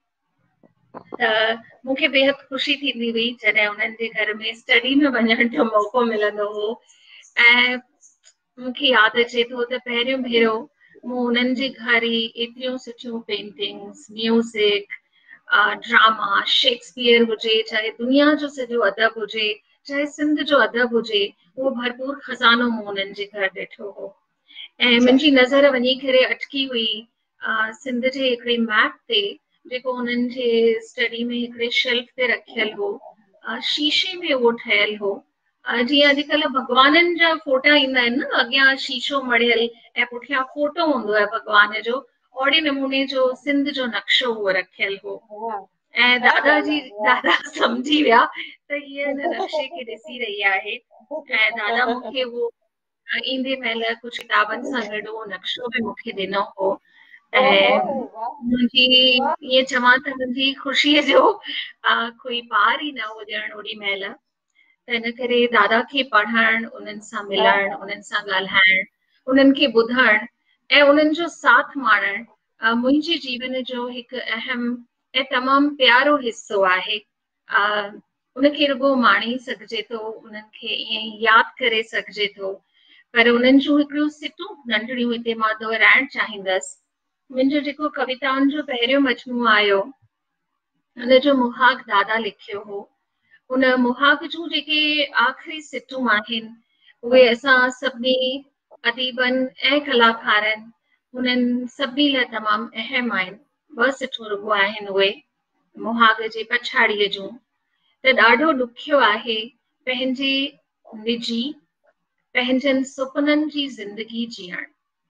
S7: त मूंखे बेहद ख़ुशी थींदी हुई जॾहिं उन्हनि जे घर में स्टडी में वञण जो मौक़ो मिलंदो हो, ऐं मूंखे यादि अचे थो त पहिरियों भेरो मूं उन्हनि जे घर ई एतिरियूं सुठियूं पेंटिंग्स, म्यूज़िक, ड्रामा, शेक्सपियर हुजे, चाहे दुनिया जो सॼो अदब हुजे, चाहे सिंध जो अदब हुजे, उहो भरपूर खज़ानो मूं उन्हनि जे घर ॾिठो हो। ऐं मुंहिंजी नज़र वञी करे अटकी हुई सिंध जे हिकिड़े मैप ते, जेको उन्हनि जे स्टडी में हिकिड़े शेल्फ ते रखियल हो, शीशे में उहो ठहियल हो, जीअं अॼुकल्ह भॻवाननि जा फोटा ईंदा आहिनि न, अॻियां शीशो मढ़ियल ऐं पुठियां फोटो हूंदो आहे भॻवान जो, ओड़े नमूने जो सिंध जो नक्शो उहो रखियल हो। ऐं दादा सम्झी विया त हीअ हिन नक्शे खे ॾिसी रही आहे, ऐं दादा मूंखे उहो ईंदे महिल कुझु किताबनि सां गॾु उहो नक्शो बि मूंखे ॾिनो हो। ऐं मुंहिंजी ईअं चवां त मुंहिंजी ख़ुशीअ जो कोई पार ई न हुजणु ओॾी महिल, त इन करे दादा खे पढ़णु, उन्हनि सां मिलणु, उन्हनि सां ॻाल्हाइणु, उन्हनि खे ॿुधणु ऐं उन्हनि जो साथ माणणु मुंहिंजे जीवन जो हिकु अहम ऐं तमामु प्यारो हिसो आहे। उनखे रुगो माणे सघिजे थो, उन्हनि खे ईअं यादि करे सघिजे थो, पर उन्हनि जूं हिकिड़ियूं सिटूं नंढड़ियूं हिते मां दोहराइणु चाहींदसि। मुंहिंजो जेको कविताउनि जो पहिरियों मजमूओ आयो, उनजो मुहाग दादा लिखियो हो। उन मुहाग जूं जेके आख़िरी सिटूं आहिनि, उहे असां सभिनी अदीबनि ऐं कलाकारनि, उन्हनि सभिनी लाइ तमामु अहम आहिनि। 2 सिटूं रुगो आहिनि उहे मुहाग जे पछाड़ीअ जूं, त ॾाढो ॾुखियो आहे पंहिंजे निजी, पंहिंजनि सुपननि जी ज़िंदगी जीअणु।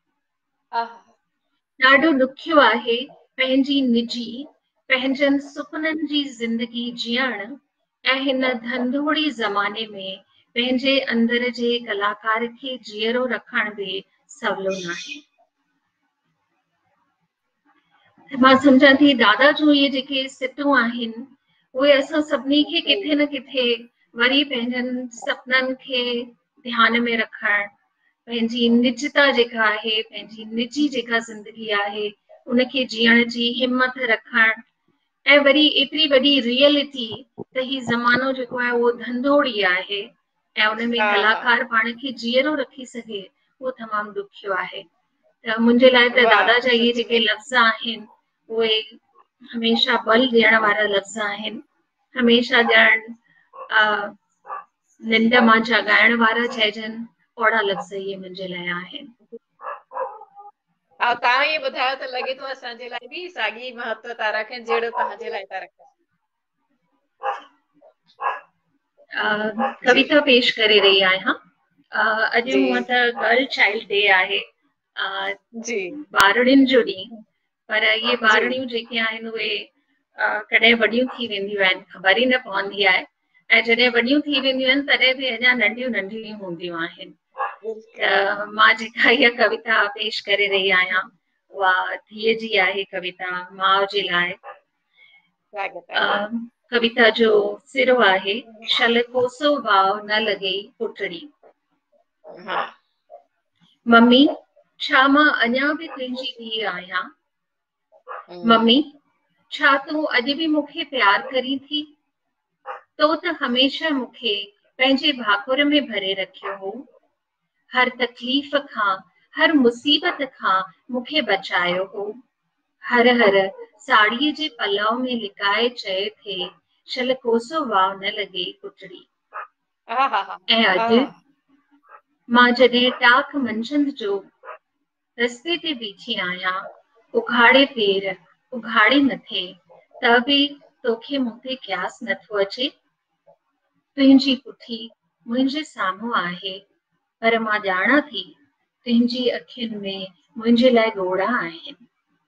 S7: ॾाढो ॾुखियो आहे पंहिंजी निजी, पंहिंजनि सुपननि जी ज़िंदगी जीअणु, ऐं हिन धंधोड़ी ज़माने में पंहिंजे अंदर जे कलाकार खे जीअरो रखण बि सवलो नाहे। मां सम्झां थी दादा जूं इहे जेके सिटूं आहिनि, उहे असां सभिनी खे किथे न किथे वरी पंहिंजनि सपननि खे ध्यान में रखणु, पंहिंजी निजता जेका आहे, पंहिंजी निजी जेका ज़िंदगी आहे, उनखे जीअण जी हिम्मत रखणु, ऐं वरी एतिरी वॾी रियलिटी त ही ज़मानो जेको आहे उहो धंधोड़ी आहे, ऐं उन में कलाकार पाण खे जीअरो रखी सघे, उहो तमामु ॾुखियो आहे। त मुंहिंजे लाइ त दादा जा इहे जेके लफ़्ज़ आहिनि, उहे हमेशह बल ॾियण वारा लफ़्ज़ आहिनि, हमेशह ॼण निंड मां जगाइण वारा चइजनि, ओड़ा लफ़्ज़ इहे मुंहिंजे लाइ आहिनि।
S2: तव्हां इहे ॿुधायो त लॻे थो असांजे लाइ बि साॻी महत्वता रखनि जहिड़ो तव्हांजे लाइ था रखनि।
S7: कविता पेश करे रही आहियां। अॼु हूअं त गर्ल चाइल्ड डे आहे, ॿारड़ियुनि जो ॾींहुं, पर इहे ॿारड़ियूं जेके आहिनि उहे कॾहिं वॾियूं थी वेंदियूं आहिनि, ख़बर ई न पवंदी आहे, ऐं जॾहिं वॾियूं थी वेंदियूं आहिनि तॾहिं बि अञा नंढियूं नंढियूं हूंदियूं आहिनि। त मां जेका इहा कविता पेश करे रही आहियां, उहा धीअ जी आहे कविता, माउ जे लाइ। कविता जो सिरो आहे, शल कोसो भाव न लॻे पुटड़ी। मम्मी छा मां अञा बि तुंहिंजी धीउ आहियां? मम्मी छा तूं अॼु बि मूंखे प्यार करी थी? तो त हमेशह मूंखे पंहिंजे भाकुर में भरे रखियो हो। हर तकलीफ़ खां, हर मुसीबत खां मूंखे बचायो हो। हर हर साड़ीअ जे पलाव में लिकाए चए थे, शल कोसो वाव न लॻे कुटड़ी। ऐं अॼु मां जॾहिं टाक मंझंदि जो रस्ते ते बीठी आहियां, उघाड़े पेर, उघाड़े मथे, त बि तोखे मूं ते क़यास नथो अचे। तुंहिंजी पुठी मुंहिंजे साम्हूं आहे, पर मां ॼाणां थी तुंहिंजी अखियुनि में मुंहिंजे लाइ ॻोड़ा आहिनि।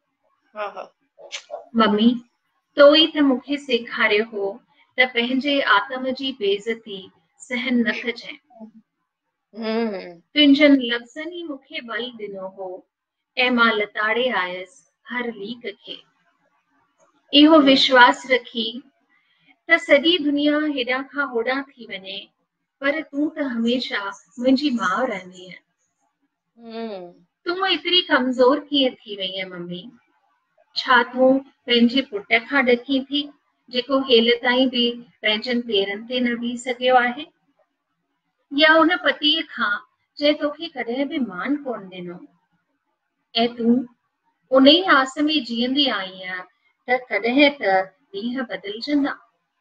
S7: मम्मी तो ई त मूंखे सेखारियो हो त पंहिंजे आत्म जी बेइज़ती सहन न कजांइ। तुंहिंजनि लफ़्ज़नि ई मूंखे बल ॾिनो हो ऐं मां लताड़े आयसि हर लीक खे, इहो विश्वास रखी त सॼी दुनिया हेॾां खां होॾां थी वञे, पर तूं त हमेशह मुंहिंजी माउ रहंदी आहे। तूं एतिरी कमज़ोर कीअं थी वई आहे मम्मी? छा तूं पंहिंजे पुट खां ॾकी थी, जेको हेल ताईं बि पंहिंजनि पेरनि ते न बीह सघियो आहे? या उन पतीअ खां जंहिं तोखे कॾहिं बि मान कोन ॾिनो, ऐं तूं उन ई आस में जीअंदी आई आहे त कॾहिं त ॾींहं बदिलजंदा।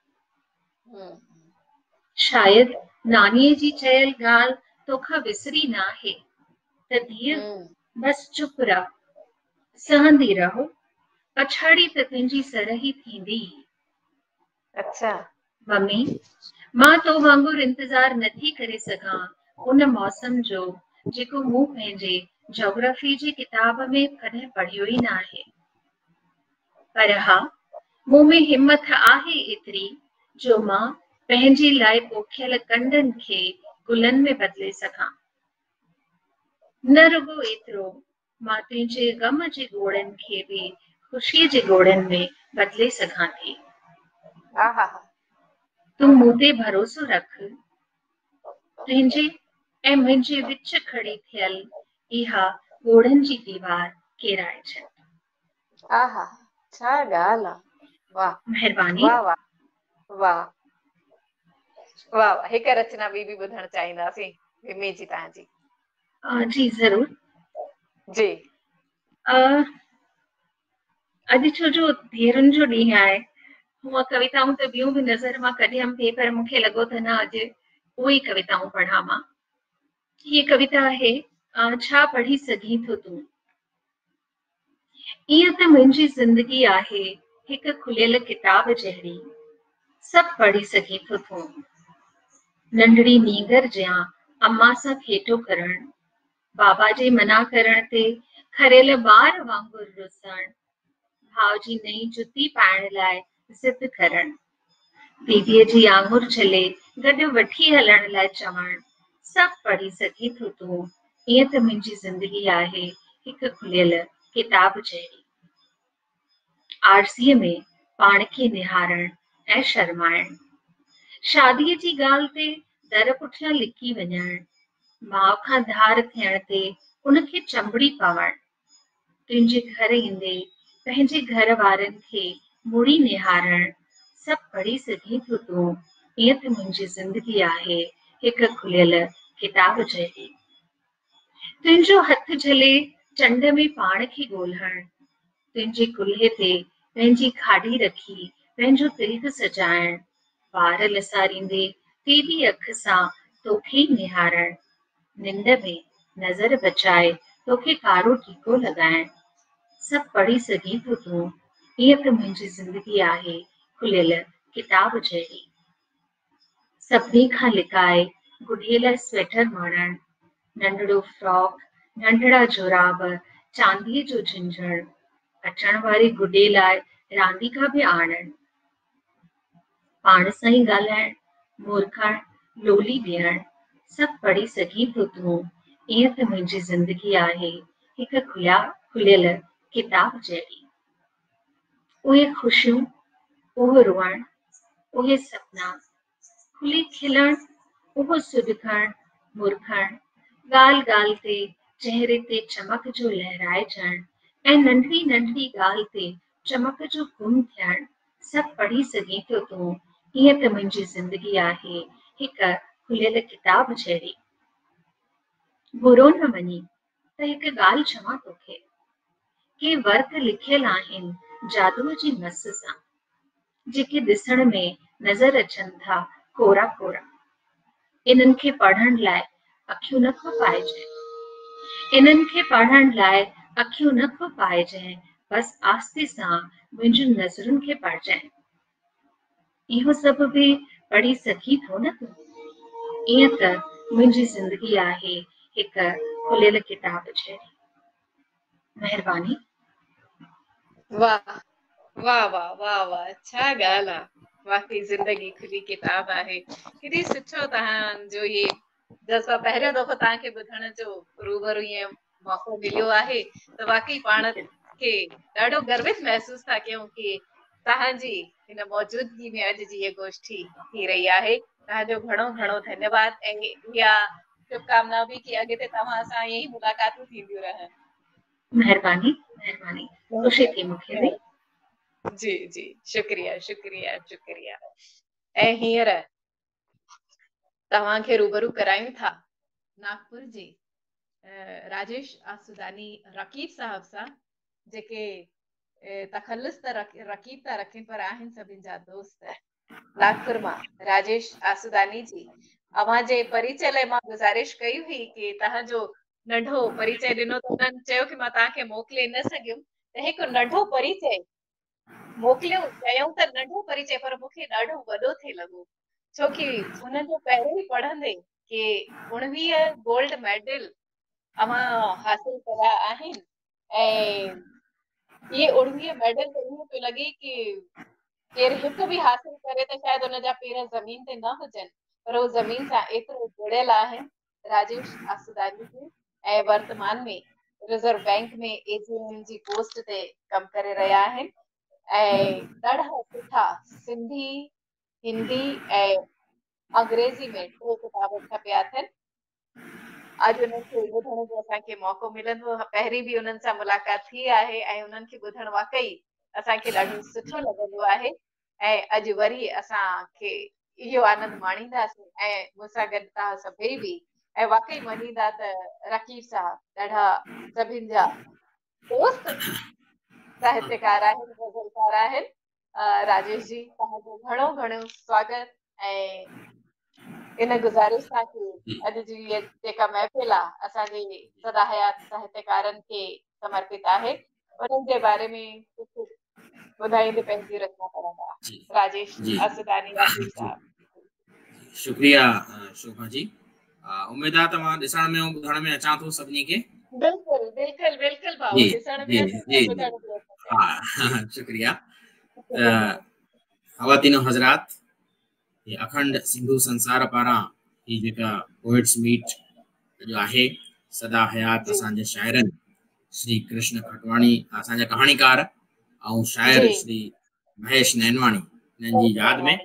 S7: शायदि नानीअ जी चयल ॻाल्हि तोखां विसरी न आहे त धीअ बस चुप रह, सहंदी रहो, पछाड़ी त तुंहिंजी सरही थींदी। अच्छा मम्मी, मां तो वांगुरु इंतज़ार नथी करे सघां उन मौसम जो जेको मूं पंहिंजे जोग्राफी जी किताब में कॾहिं पढ़ियो ई न आहे। पर हा, मूं में हिम्मत आहे एतिरी जो मां पंहिंजे लाइ पोखियल कंडनि खे गुलनि में बदिले सघां। न रुगो एतिरो, मां तुंहिंजे ग़म जे ॻोड़नि खे बि ख़ुशीअ जे ॻोड़नि में बदिले सघां थी। तूं मूं ते भरोसो रख। तुंहिंजे ऐं मुंहिंजे विच खड़ी थियल इहा ॻोड़नि जी दीवार केराए छॾ। छा ॻाल्हि आहे। वाह, महिरबानी। वाह वाह वाह वाह वाह। हिकु रचना ॿी बि ॿुधणु चाहींदासीं विमी जी तव्हांजी। जी ज़रूर जी। अॼु छो जो धीअरुनि जो ॾींहुं आहे, हूअं कविताऊं त ॿियूं बि नज़र मां कढियमि थी, पर मूंखे लॻो त न अॼु उहे ई कविताऊं पढ़ां मां। हीअ कविता आहे, छा पढ़ी सघीं थो तूं। ईअं त मुंहिंजी ज़िंदगी आहे हिकु खुलियल किताब जहिड़ी, सभु पढ़ी सघीं थो तूं। नंढड़ी नींगर जियां अम्मा सां खेटो करणु, बाबा जे मना करण ते खरियल ॿार वांगुरु रुसणु, भाउ जी नई जुती पाइण लाइ ज़िद करणु, दीदीअ जी आङुर झले गॾु वठी हलण लाइ चवणु, सभु पढ़ी सघीं थो तूं। ईअं त मुंहिंजी ज़िंदगी आहे हिकु खुलियल किताब जहिड़ी। आरज़ीअ में पाण खे निहारणु ऐं शर्माइणु, शादीअ जी ॻाल्हि ते दर पुठियां लिकी वञणु, माउ खां धार थियण ते उनखे चंबड़ी पवणु, तुंहिंजे घर ईंदे पंहिंजे घर वारनि खे मुड़ी निहारणु, सभु पढ़ी सघीं थो तूं। ईअं त मुंहिंजी ज़िंदगी आहे हिकु खुलियल किताब जहिड़ी। तुंहिंजो हथ झले चंड में पाण खे ॻोल्हणु, तुंहिंजे कुल्हे ते पंहिंजी खाड़ी रखी पंहिंजो तिल्क सजाइणु, वार लसारींदे तेरी अख सां तोखे निहारणु, निंड में नज़र बचाए तोखे कारो टीको लॻाइणु, सभु पढ़ी सघीं थो तूं। ईअं त मुंहिंजी ज़िंदगी आहे खुलियल किताब जहिड़ी। सभिनी खां लिकाए गुॾीअ लाइ स्वेटर वणणु, नंढड़ो फ्रॉक, नंढड़ा जोराब, चांदीअ जो झुंझण, अचण वारी गुॾे लाइ रांदीका बि आणणु, पाण सां ई ॻाल्हाइणु, मुरखणु, लोली ॾियणु, सभु पढ़ी सघीं थो तूं। ईअं त मुंहिंजी ज़िंदगी आहे हिकु खुलियल किताब जहिड़ी। उहे ख़ुशियूं, उहो रोअणु, उहे सपना, खुली खिलणु, उहो सुॾकणु, मुरखणु, ॻाल्हि ॻाल्हि ते चेहरे ते चमक जो लहराइजण ऐं नंढड़ी नंढड़ी ॻाल्हि ते चमक जो गुम थियण सभु पढ़ी सघीं थो तूं। हीअं त मुंहिंजी ज़िंदगी आहे हिक खुलियल किताब जहिड़ी। बुरो न मञी त हिक ॻाल्हि चवां तोखे, के वर्क लिखियल आहिनि जादूअ जी मस सां, जेके ॾिसण में नज़र अचनि था कोरा कोरा। इन्हनि खे पढ़ण लाइ अखियूं न खपाइजनि, इन्हनि खे पढ़ण लाइ अखियूं न खपाइजनि, बस आस्ते सां मुंहिंजियुनि नज़रुनि खे पढ़जनि। इहो सभु बि पढ़ी सघी थो न तूं। ईअं त मुंहिंजी ज़िंदगी आहे हिक खुलियल किताब जहिड़ी। महिरबानी।
S2: वाह वाह वाह वाह वाह, छा ॻाल्हि आहे। वाकई ज़िंदगी खुली किताब आहे। केॾी सुठो तव्हांजो ये जज़्बा पहिरियों दफ़ो तव्हांखे ॿुधण जो रूबरू ईअं मौक़ो मिलियो आहे, त वाकई पाण खे ॾाढो गर्वित महसूस था कयूं कि तव्हांजी हिन मौजूदगी में अॼु जी ये गोष्ठी थी रही आहे। तव्हांजो घणो घणो धन्यवाद ऐं इहा शुभकामना बि कि अॻिते तव्हां सां ईअं ई मुलाक़ातूं थींदियूं रहनि।
S7: महिरबानी महिरबानी, ख़ुशी थी मूंखे बि।
S2: जी जी, शुक्रिया शुक्रिया शुक्रिया। ऐं हींअर तव्हांखे रूबरू करायूं था नागपुर जी राजेश आसुदानी रकीब साहब सां, जेके तखल्लुस त रकीब था रखनि पर आहिनि सभिनि जा दोस्त। नागपुर मां राजेश आसुदानी जी अवां जे परिचय लाइ मां गुज़ारिश कई हुई कि तव्हांजो नंढो परिचय ॾिनो त उन्हनि चयो कि मां तव्हांखे मोकिले न सघियुमि, त हिकु नंढो परिचय मोकिलियो, चयूं त नंढो परिचय, पर मूंखे ॾाढो वॾो थिए लॻो, छोकि उनजो पहिरियों ई पढ़ंदे कि 19 गोल्ड मेडल अवां हासिल कया आहिनि ऐं ये 19 मेडल त ईअं पियो लॻे कि केरु हिकु बि हासिल करे त शायदि उनजा पेर ज़मीन ते न हुजनि, पर उहो ज़मीन सां एतिरो जुड़ियल आहिनि राजेश आसुदानी जी। ऐं वर्तमान में रिजर्व बैंक में एजीएम जी पोस्ट ते कमु करे रहिया आहिनि ऐं ॾाढा सुठा सिंधी, हिंदी ऐं अंग्रेजी में 2 किताब छपिया अथनि। अॼु उन्हनि खे ॿुधण जो असांखे मौक़ो मिलंदो। पहिरीं बि उन्हनि सां मुलाक़ात थी आहे ऐं उन्हनि खे ॿुधण वाकई असांखे ॾाढो सुठो लॻंदो आहे ऐं अॼु वरी असांखे इहो आनंद माणींदासीं ऐं मूंसां गॾु तव्हां सभई बि ऐं वाकई मञींदा त रकीब साहब ॾाढा सभिनि जा दोस्त साहित्यकार आहिनि, गज़लकार आहिनि। राजेश जी, तव्हांजो घणो घणो स्वागत ऐं इन गुज़ारिश सां कि अॼु जी ये जेका महफ़िल आहे असांजे सदा हयात साहित्यकारनि खे समर्पित आहे, उन्हनि जे बारे में कुझु ॿुधाईंदे पंहिंजी रचना पढ़ंदा राजेश आसुदानी रकीब साहब।
S8: शुक्रिया शोभा जी। उम्मीद आहे तव्हां ॾिसण में ऐं ॿुधण में अचां थो सभिनी खे।
S2: बिल्कुलु बिल्कुलु बिल्कुलु भाऊ, ॾिसण में अचे ॿुधण में अचे।
S8: हाँ शुक्रिया। ख़वातीनो हज़रात, ये अखंड सिंधु संसार पारां ही जेका पोइट्स मीट जो आहे, सदा हयात असांजे शाइरनि श्री कृष्ण खटवाणी, असांजा कहाणीकार ऐं शाइर श्री महेश नैनवाणी, इन्हनि जी यादि में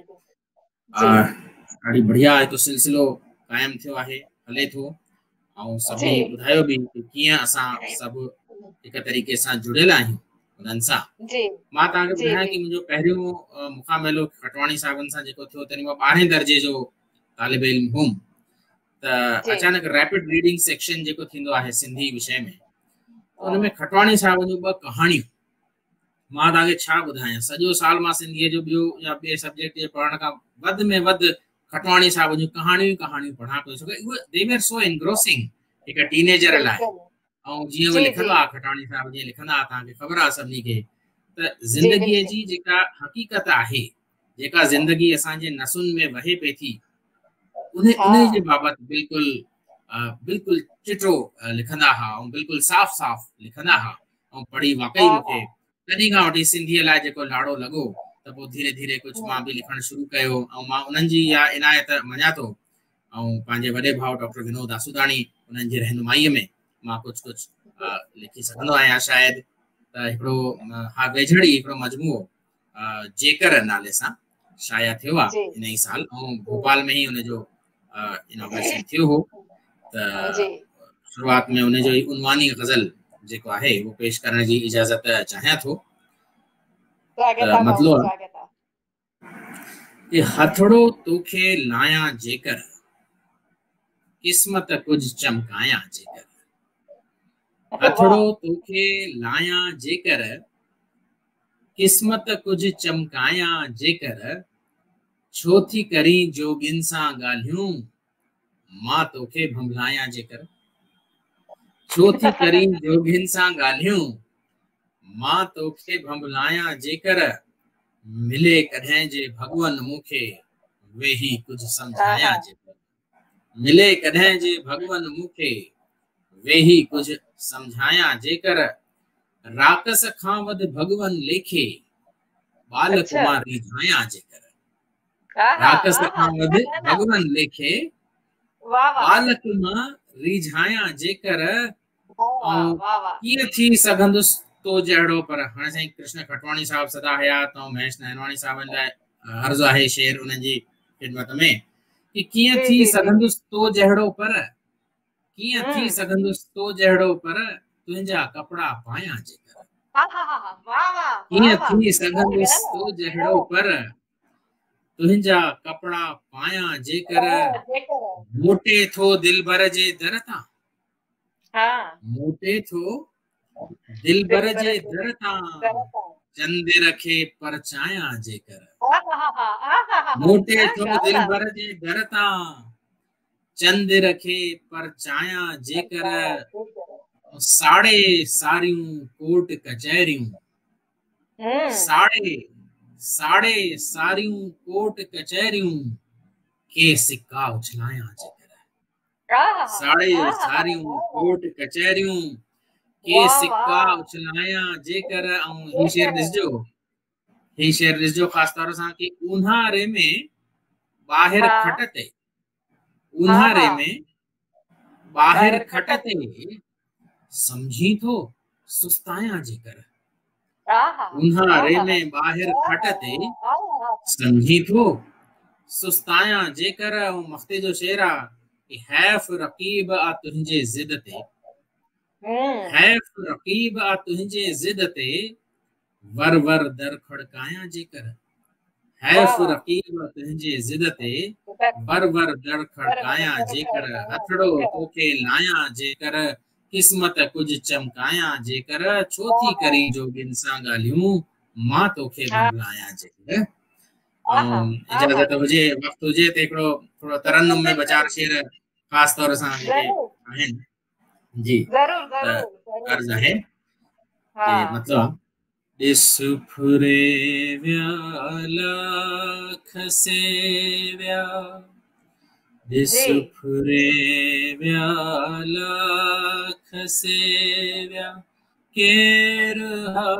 S8: ॾाढी बढ़िया हिकु सिलसिलो क़ाइमु थियो आहे, हले थो ऐं सभिनी ॿुधायो बि कि कीअं असां सभु हिकु तरीक़े सां जुड़ियल आहियूं उन्हनि सां। मां तव्हांखे ॿुधायां कि मुंहिंजो पहिरियों मुक़ाबिलो खटवाणी साहिबनि सां जेको थियो तॾहिं मां 12हें दर्जे जो तालिब इल्म हुउमि, त अचानक रैपिड रीडिंग सेक्शन जेको थींदो आहे सिंधी विषय में, उन में खटवाणी साहिब जूं 2 कहाणियूं, मां तव्हांखे छा ॿुधायां, सॼो साल मां सिंधीअ जो ॿियो या ॿिए सब्जेक्ट जे पढ़ण खां वधि में वधि खटवाणी साहिब जूं कहाणियूं पढ़ा पियो, छो कि दे वर सो एनग्रोसिंग हिकु टीनेजर लाइ। ऐं जीअं उहे लिखंदो आहे खटवाणी साहिब, जीअं लिखंदा आहे, तव्हांखे ख़बर आहे सभिनी खे, त ज़िंदगीअ जी जेका हक़ीक़त आहे, जेका ज़िंदगी असांजे नसुनि में वहे पई थी, उन जे बाबति बिल्कुलु चिटो लिखंदा हुआ ऐं बिल्कुलु साफ़ साफ़ लिखंदा हुआ ऐं पढ़ी वाकई मूंखे तॾहिं खां वठी सिंधीअ लाइ जेको लाड़ो लॻो, त पोइ धीरे धीरे कुझु मां बि लिखणु शुरू कयो ऐं मां उन्हनि जी इहा इनायत मञा थो ऐं पंहिंजे वॾे भाउ डॉक्टर विनोद आसुदाणी उन्हनि जी रहनुमाईअ में मां कुझु लिखी सघंदो आहियां शायदि। त हिकिड़ो वेझड़ी हिकिड़ो मजमूओ जेकर नाले सां शाया थियो आहे इन ई साल, ऐं भोपाल में ई हुनजो इनॉग्रेशन थियो हो। त शुरुआत में उन जो उनवानी गज़ल जेको आहे वो पेश करण जी इजाज़त चाहियां थो। मतलब ये हथड़ो तोखे लाया जेकर किस्मत कुछ चमकाया जेकर, हथड़ो तोखे लाया जेकर किस्मत कुछ चमकाया जेकर, छो थी करी जोगिन सां ॻाल्हियूं मां तोखे भंभलाया जेकर, छो थी करी जोगिन सां ॻाल्हियूं मां तोखे भंभलाया जेकर, मिले कॾहिं जे भगवन मूंखे वेही कुछ समझाया जेकर, मिले कॾहिं जे भगवन मूंखे वेही कुछ समझाया जेकर, राकस खां वध भगवन लेखे बालक मां रिझाया जेकर, राकस खां वध भगवन लेखे बालक मां रिझाया जेकर, कीअं थी सघंदुसि तो जहिड़ो पर। हाणे साईं कृष्ण खटवाणी साहब सदा हयात ऐं महेश नैनवाणी साहबनि लाइ अर्ज़ु आहे शेर उन्हनि जी खिदमत में कि कीअं थी सघंदुसि तो जहिड़ो पर, कीअं थी सघंदुसि तो जहिड़ो पर, तुंहिंजा कपिड़ा पाया जेकर, कीअं थी सघंदुसि तो जहिड़ो पर, तुंहिंजा कपिड़ा पाया जेकर, मोटे थो दिलबर जे दर तां, मोटे थो दिलबर जे दर तां, चंदिर खे परचाया जेकर, मोटे थो दिलबर जे दर तां, चंदिर खे परचाया जेकर, साड़े सारियूं कोट कचहरियूं, साड़े सारियूं कोट कचहरियूं के सिक्का उछलाया जेकर, साड़े सारियूं कोट कचहरियूं के सिक्का उछलाया जेकर। ऐं ही शेर ॾिसजो ख़ासि तौर सां कि ऊन्हारे में ॿाहिरि खट ते, ऊन्हारे में ॿाहिरि खट ते समझी थो सुस्ताया जेकर, ऊन्हारे में ॿाहिरि खट ते समझी थो सुस्ताया जेकर। ऐं मख्ते जो शेर आहे कि हैफ रकीब आ तुंहिंजे ज़िद ते, हैफ रकीब आ तुंहिंजे ज़िद ते, वर वर दर खड़काया जेकर, हैफ रकीब आ तुंहिंजे ज़िद ते, वर वर दर खड़काया जेकर, हथड़ो तोखे लाया जेकर, किस्मत कुछ चमकाया जेकर, छो थी करी जोगिन सां ॻाल्हियूं मां तोखे भंभलाया जेकर। इजाज़त हुजे, वक़्तु हुजे त हिकिड़ो थोरो तरन्नुम में ॿ-चारि शेर ख़ासि तौर सां जेके आहिनि जी अर्ज़ आहे कि मतलब ॾिस फुरे विया लाख सेविया, ॾिस फुरे विया लाख सेविया, केर हा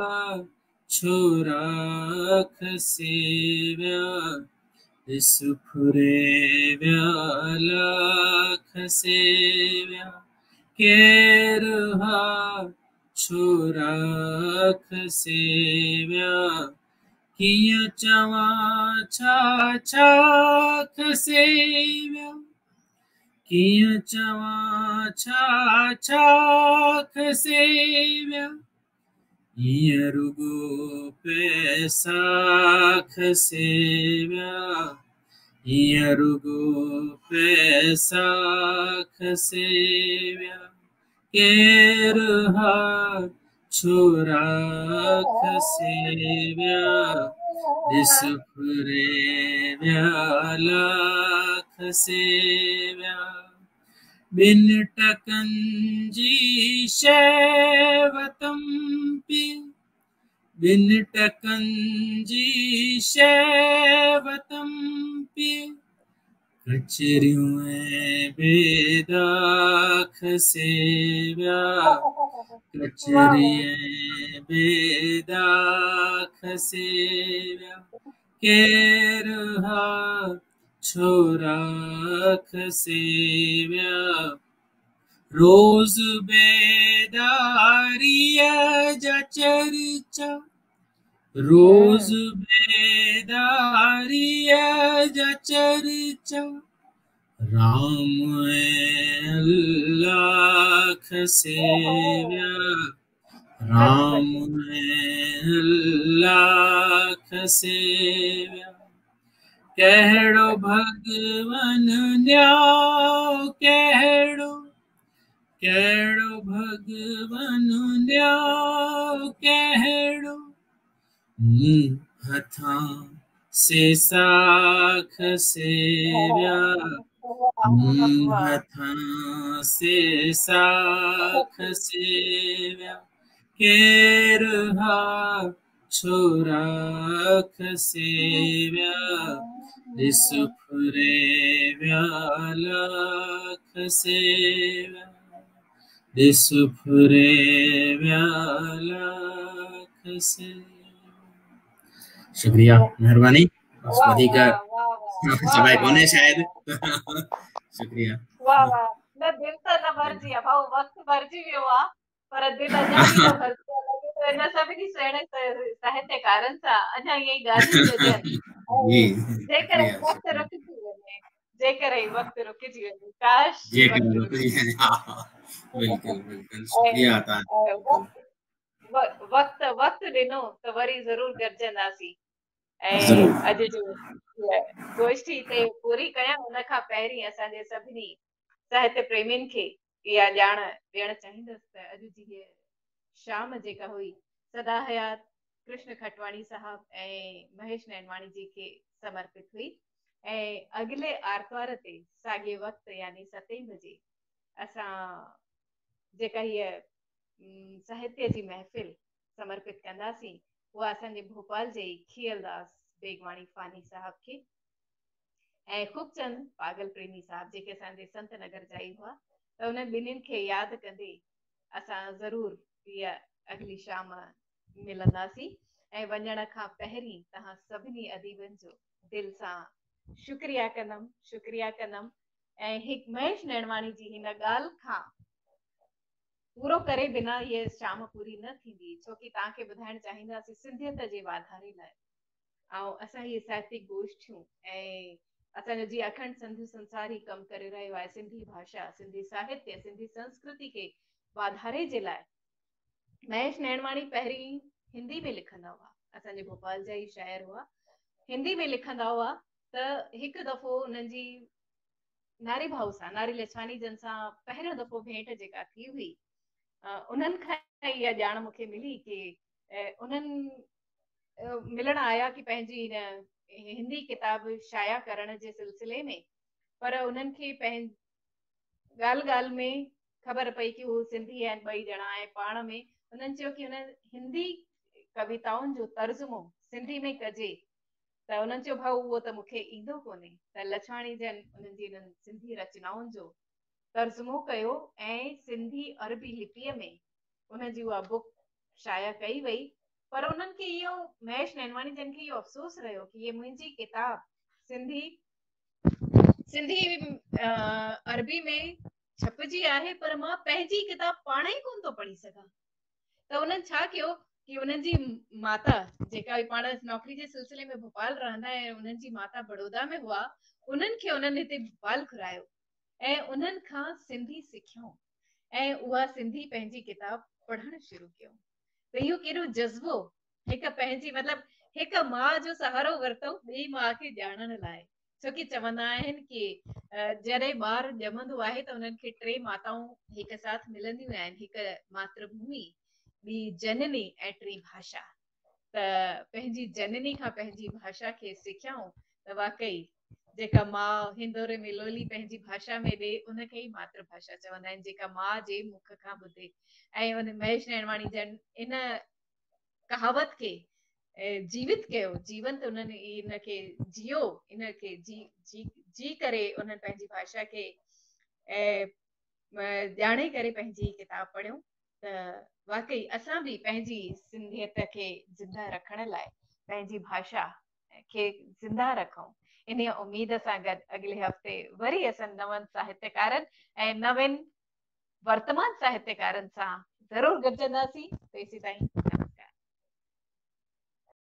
S8: छोराख सेविया, ॾिस फुरे विया लाख सेविया, केर हा छोराख सेविया, कीअं चवां छा छाख सेविया, कीअं चवां छा छाख सेविया, ईअं रुगो पैसाख सेविया, ईअं रुगो पैसाख सेविया, केर हा छोराख सेविया, ॾिस फुरे विया लाख सेविया, बिन टकनि जी शइ वतम पी, बिन टकनि जी शइ वतम पी, कचरियूं ऐं बेदाख सेविया, कचरी ऐं बेदाख सेविया, केर हा छोराख सेविया, रोज़ बेदारीअ जा चर्चा, रोज़ बेदारीअ जा चर्चा, राम लाख सेव्या, राम लाख सेव्या, कहड़ो भगवन न्याओ, कहड़ो भगवन न्याओ, कहड़ो हथां से साख सेव्या, हथां से साख सेव्या, केर हा छोराख सेव्या, दिस फुरेव्या लाख सेव्या, दिस फुरेव्या लाख सेव्या। शुक्रिया, मेहरबानी। समय कोने शायद। शुक्रिया।
S2: वाह वाह, न दिल त न भरजी आहे भाऊ, वक़्तु भरजी वियो आहे, पर दिल अञा बि न भरजी आहे। लॻे थो इन सभिनी सुहिणे साहित्यकारनि सां अञा इहे ई ॻाल्हियूं हुजनि। जेकर वक़्तु रुकिजी वञे, जेकर वक़्तु रुकिजी वञे, काश वक़्तु ॾिनो त वरी ज़रूर गॾिजंदासीं। ऐं अॼु जो गोष्ठी ते पूरी कयां उन खां पहिरीं असांजे सभिनी साहित्य प्रेमियुनि खे इहा ॼाण ॾियणु चाहींदसि त अॼु जी शाम जेका हुई सदा हयात कृष्ण खटवाणी साहब ऐं महेश नैनवाणी जी खे समर्पित हुई। ऐं अॻिले आर्तवार ते साॻे वक़्तु यानी 7 बजे असां जेका हीअ साहित्य जी महफ़िल समर्पित कंदासीं उहा असांजे भोपाल जे खियलदास बेगवाणी फानी साहब खे ऐं खूबचंद पागल प्रेमी साहब जेके असांजे संत नगर जा ई हुआ, त उन ॿिन्हिनि खे यादि कंदे असां ज़रूर इहा अगली शाम मिलंदासीं। ऐं वञण खां पहिरीं तव्हां सभिनी अदीबनि जो दिलि सां शुक्रिया कंदमि ऐं हिकु महेश नैनवाणी जी हिन ॻाल्हि खां पूरो करे बिना ये शाम पूरी न थींदी, छोकी तव्हांखे ॿुधाइणु चाहींदासीं सिंधियत जे वाधारे लाइ ऐं असां इहे साहित्यिक गोष्ठियूं ऐं असांजो जीअं अखंड सिंधु संसार ई कमु करे रहियो आहे सिंधी भाषा, सिंधी साहित्य, सिंधी संस्कृति खे वाधारे जे लाइ। महेश नैनवाणी पहिरीं हिंदी में लिखंदा हुआ, असांजे भोपाल जा ई शाइर हुआ, हिंदी में लिखंदा हुआ। त हिकु दफ़ो उन्हनि जी नारी भाऊ सां, नारी लछवानी जन सां पहिरियों दफ़ो भेंट जेका थी हुई, उन्हनि खां इहा ॼाण मूंखे मिली कि उन्हनि मिलण आया कि पंहिंजी हिंदी किताब शाया करण जे सिलसिले में, पर उन्हनि खे ॻाल्हि ॻाल्हि में ख़बर पई कि उहे सिंधी आहिनि ॿई ॼणा ऐं पाण में उन्हनि चयो कि उन्हनि हिंदी कविताउनि जो तर्जुमो सिंधी में कजे। त उन्हनि चयो भाऊ उहो त मूंखे ईंदो कोन्हे। त लछवाणी जन उन्हनि जी इन्हनि सिंधी रचनाउनि जो तर्जुमो कयो ऐं सिंधी अरबी लिपीअ में उनजी उहा बुक शाया कई वई। पर उन्हनि खे इहो महेश नैनवाणी जन खे इहो अफ़सोस रहियो कि ये मुंहिंजी किताब सिंधी अरबी में छपजी आहे, पर मां पंहिंजी किताब पाण ई कोन थो पढ़ी सघां। त उन्हनि छा कयो कि उन्हनि जी माता जेका पाण नौकरी जे सिलसिले में भोपाल रहंदा ऐं उन्हनि जी माता बड़ौदा में हुआ, उन्हनि खे उन्हनि हिते भोपाल घुरायो ऐं उन्हनि खां सिंधी सिखियो ऐं उहा सिंधी पंहिंजी किताब पढ़णु शुरू कयो। त इहो केॾो जज़्बो हिकु पंहिंजी मतिलबु हिकु माउ जो सहारो वरितो ॿी माउ खे ॼाणण लाइ। छोकी चवंदा आहिनि कि जॾहिं ॿारु ॼमंदो आहे त उन्हनि खे 3 माताऊं हिकु साथ मिलंदियूं आहिनि, हिकु मातृभूमि, ॿी जननी ऐं 3 भाषा। त पंहिंजी जननी खां पंहिंजी भाषा खे सिखियाऊं त वाकई जेका माउ हिंदोरे में लोली पंहिंजी भाषा में ॾे उनखे ई मातृभाषा चवंदा आहिनि, जेका माउ जे मुख खां ॿुधे। ऐं उन महेश नैनवाणी जन इन कहावत खे जीवित कयो, जीवंत उन्हनि इनखे जियो, इनखे जी करे उन्हनि पंहिंजी भाषा खे ॼाणे करे पंहिंजी किताब पढ़ियो। त वाकई असां बि पंहिंजी सिंधियत खे ज़िंदा रखण लाइ पंहिंजी भाषा खे ज़िंदा रखूं। इन उम्मीद सां गॾु अॻिले हफ़्ते वरी असां नवनि साहित्यकारनि ऐं नवनि वर्तमान साहित्यकारनि सां ज़रूर गॾिजंदासीं। तेसीं ताईं